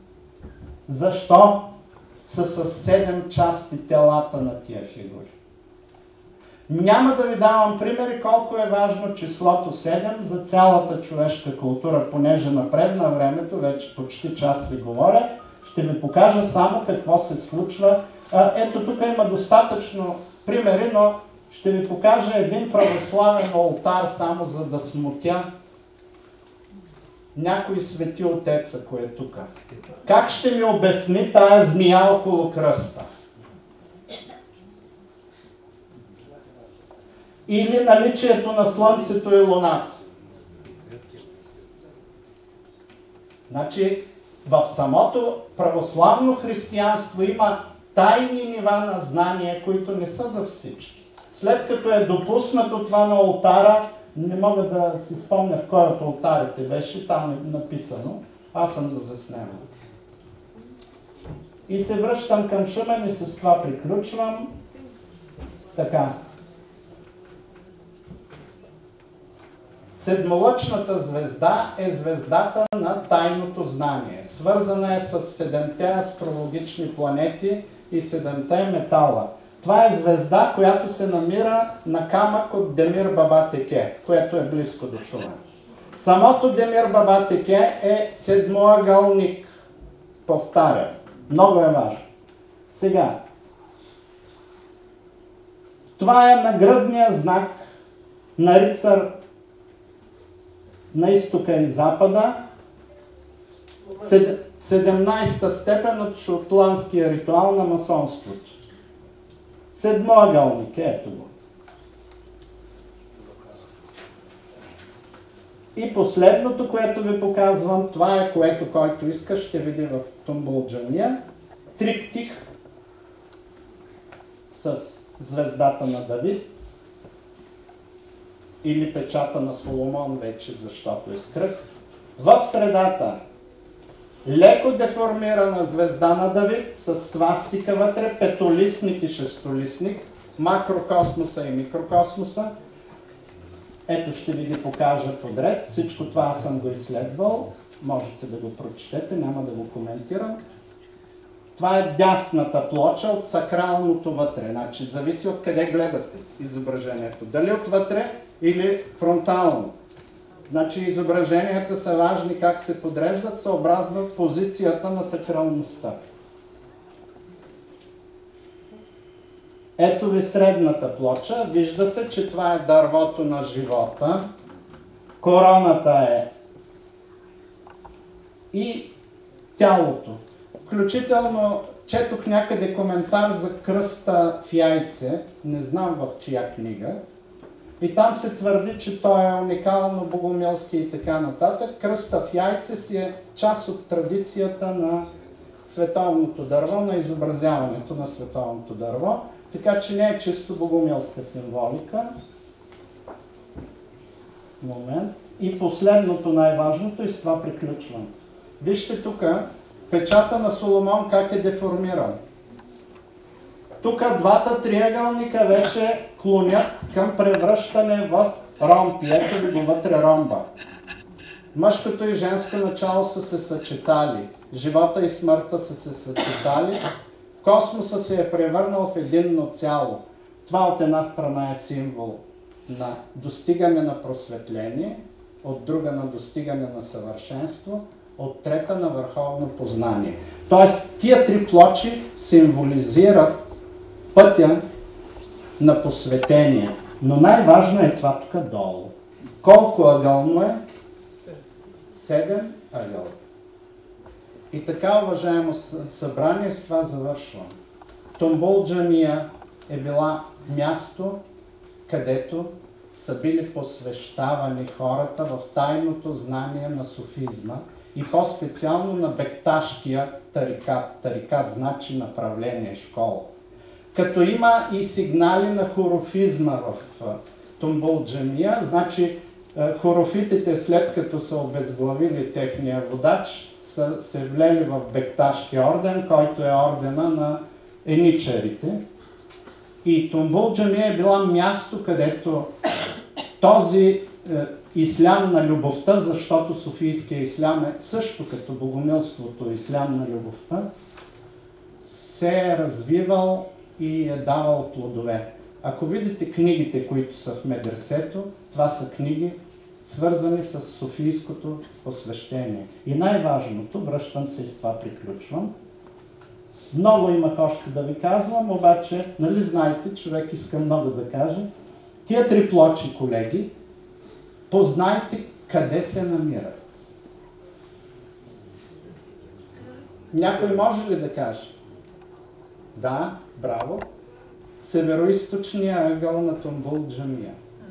Защо са със седем части телата на тия фигури? Няма да ви давам примери колко е важно числото седем за цялата човешка култура, понеже напред на времето, вече почти час ви говоря, ще ви покажа само какво се случва. А, ето тук има достатъчно примери, но ще ви покажа един православен олтар, само за да смутя някой свети отец, ако е тук. Как ще ми обясни тая змия около кръста? Или наличието на Слънцето и Луната? Значи, в самото православно християнство има тайни нива на знание, които не са за всички. След като е допуснато това на олтара, не мога да си спомня в кой от олтарите беше, там е написано, аз съм го заснемал. И се връщам към Шумен и с това приключвам. Така. Седмолъчната звезда е звездата на тайното знание. Свързана е с седемте астрологични планети и седемте метала. Това е звезда, която се намира на камък от Демир Баба Теке, което е близко до Шумен. Самото Демир Баба Теке е седмоъгълник. Повтаря. Много е важно. Сега. Това е нагръдния знак на рицар на изтока и запада. седемнайсета степен от шотландския ритуал на масонството. Седмоъгълник, ето го. И последното, което ви показвам, това е което, който иска, ще види в Тумбулджания. Триптих с звездата на Давид или печата на Соломон вече, защото е с кръг. В средата леко деформирана звезда на Давид с свастика вътре, петолистник и шестолистник, макрокосмоса и микрокосмоса. Ето ще ви ги покажа подред. Всичко това аз съм го изследвал. Можете да го прочетете, няма да го коментирам. Това е дясната плоча от сакралното вътре. Значи зависи от къде гледате изображението. Дали отвътре или фронтално. Значи изображенията са важни как се подреждат съобразно позицията на сакралността. Ето ви средната плоча. Вижда се, че това е дървото на живота. Короната е и тялото. Включително четох някъде коментар за кръста в яйце. Не знам в чия книга. И там се твърди, че той е уникално богомилски и така нататък. Кръста в яйце си е част от традицията на световното дърво, на изобразяването на световното дърво. Така че не е чисто богомилска символика. Момент. И последното, най-важното, и с това приключвам. Вижте тук печата на Соломон как е деформиран. Тук двата триъгълника вече клонят към превръщане в ромби. Ето ви го вътре ромба. Мъжкото и женско начало са се съчетали. Живота и смъртта са се съчетали. Космоса се е превърнал в единно цяло. Това от една страна е символ на достигане на просветление, от друга на достигане на съвършенство, от трета на върховно познание. Тоест, тия три плочи символизират пътя на посветение. Но най-важно е това тук долу. Колко ъгълно е? Седем ъгъл. И така, уважаемо събрание, с това завършвам. Тумбулджания е била място, където са били посвещавани хората в тайното знание на суфизма и по-специално на бекташкия тарикат. Тарикат значи направление, школа. Като има и сигнали на хуруфизма в Тумбул джамия, значи хуруфитите, след като са обезглавили техния водач, са се влели в бекташкия орден, който е ордена на еничарите. И Тумбул джамия е била място, където този е, ислям на любовта, защото софийския ислям е също като богомилството ислям на любовта, се е развивал и е давал плодове. Ако видите книгите, които са в медресето, това са книги, свързани с софийското посвещение. И най-важното, връщам се и с това приключвам, много имах още да ви казвам, обаче, нали знаете, човек иска много да каже, тия три плочи, колеги, познайте къде се намират. Някой може ли да каже? Да, браво. Североизточния ъгъл на Тумбул джамия.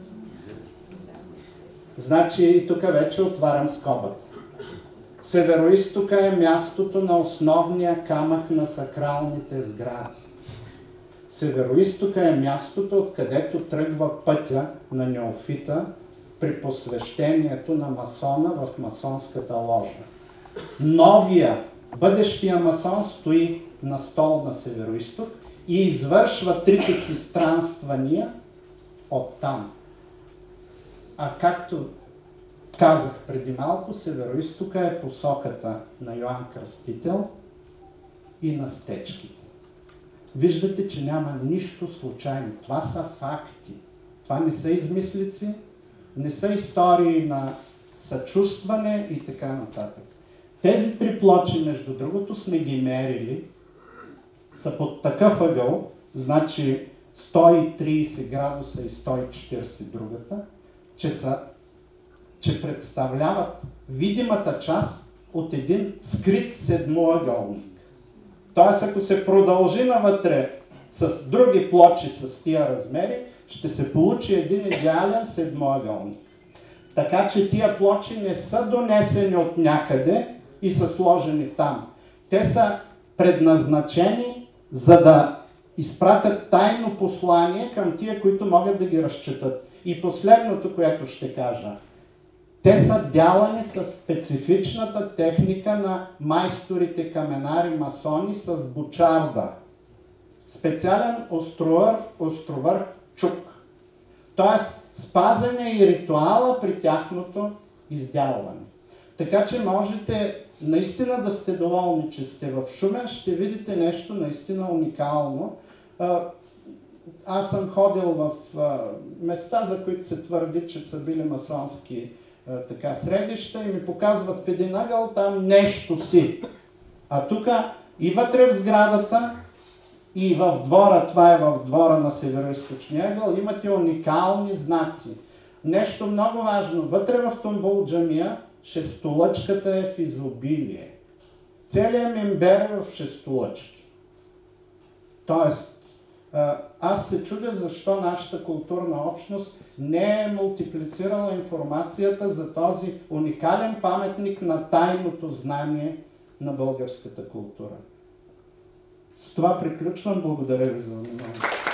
Значи и тук вече отварям скобата. Североизтока е мястото на основния камък на сакралните сгради. Североизтока е мястото, откъдето тръгва пътя на неофита при посвещението на масона в масонската ложа. Новия, бъдещия масон стои на стол на североизток и извършва трите си странствания оттам. А както казах преди малко, североизтока е посоката на Йоан Кръстител и на стечките. Виждате, че няма нищо случайно. Това са факти. Това не са измислици, не са истории на съчувстване и така нататък. Тези три плочи, между другото, сме ги мерили, са под такъв ъгъл, значи сто и трийсет градуса и сто и четирийсет другата, че, са, че представляват видимата част от един скрит седмоъгълник. Тоест, ако се продължи навътре с други плочи с тия размери, ще се получи един идеален седмоъгълник. Така че тия плочи не са донесени от някъде и са сложени там. Те са предназначени, за да изпратят тайно послание към тия, които могат да ги разчитат. И последното, което ще кажа. Те са дялани с специфичната техника на майсторите каменари масони с бучарда. Специален островърх, островърх чук. Тоест, спазен е и ритуала при тяхното издялване. Така че можете наистина да сте доволни, че сте в Шумен, ще видите нещо наистина уникално. Аз съм ходил в места, за които се твърди, че са били масонски така средища и ми показват в един ъгъл там нещо си. А тук и вътре в сградата, и в двора, това е в двора на североизточния ъгъл, имате уникални знаци. Нещо много важно, вътре в Тумбул джамия шестолъчката е в изобилие. Целият мимбер е в шестолъчки. Тоест, аз се чудя защо нашата културна общност не е мултиплицирала информацията за този уникален паметник на тайното знание на българската култура. С това приключвам. Благодаря ви за вниманието.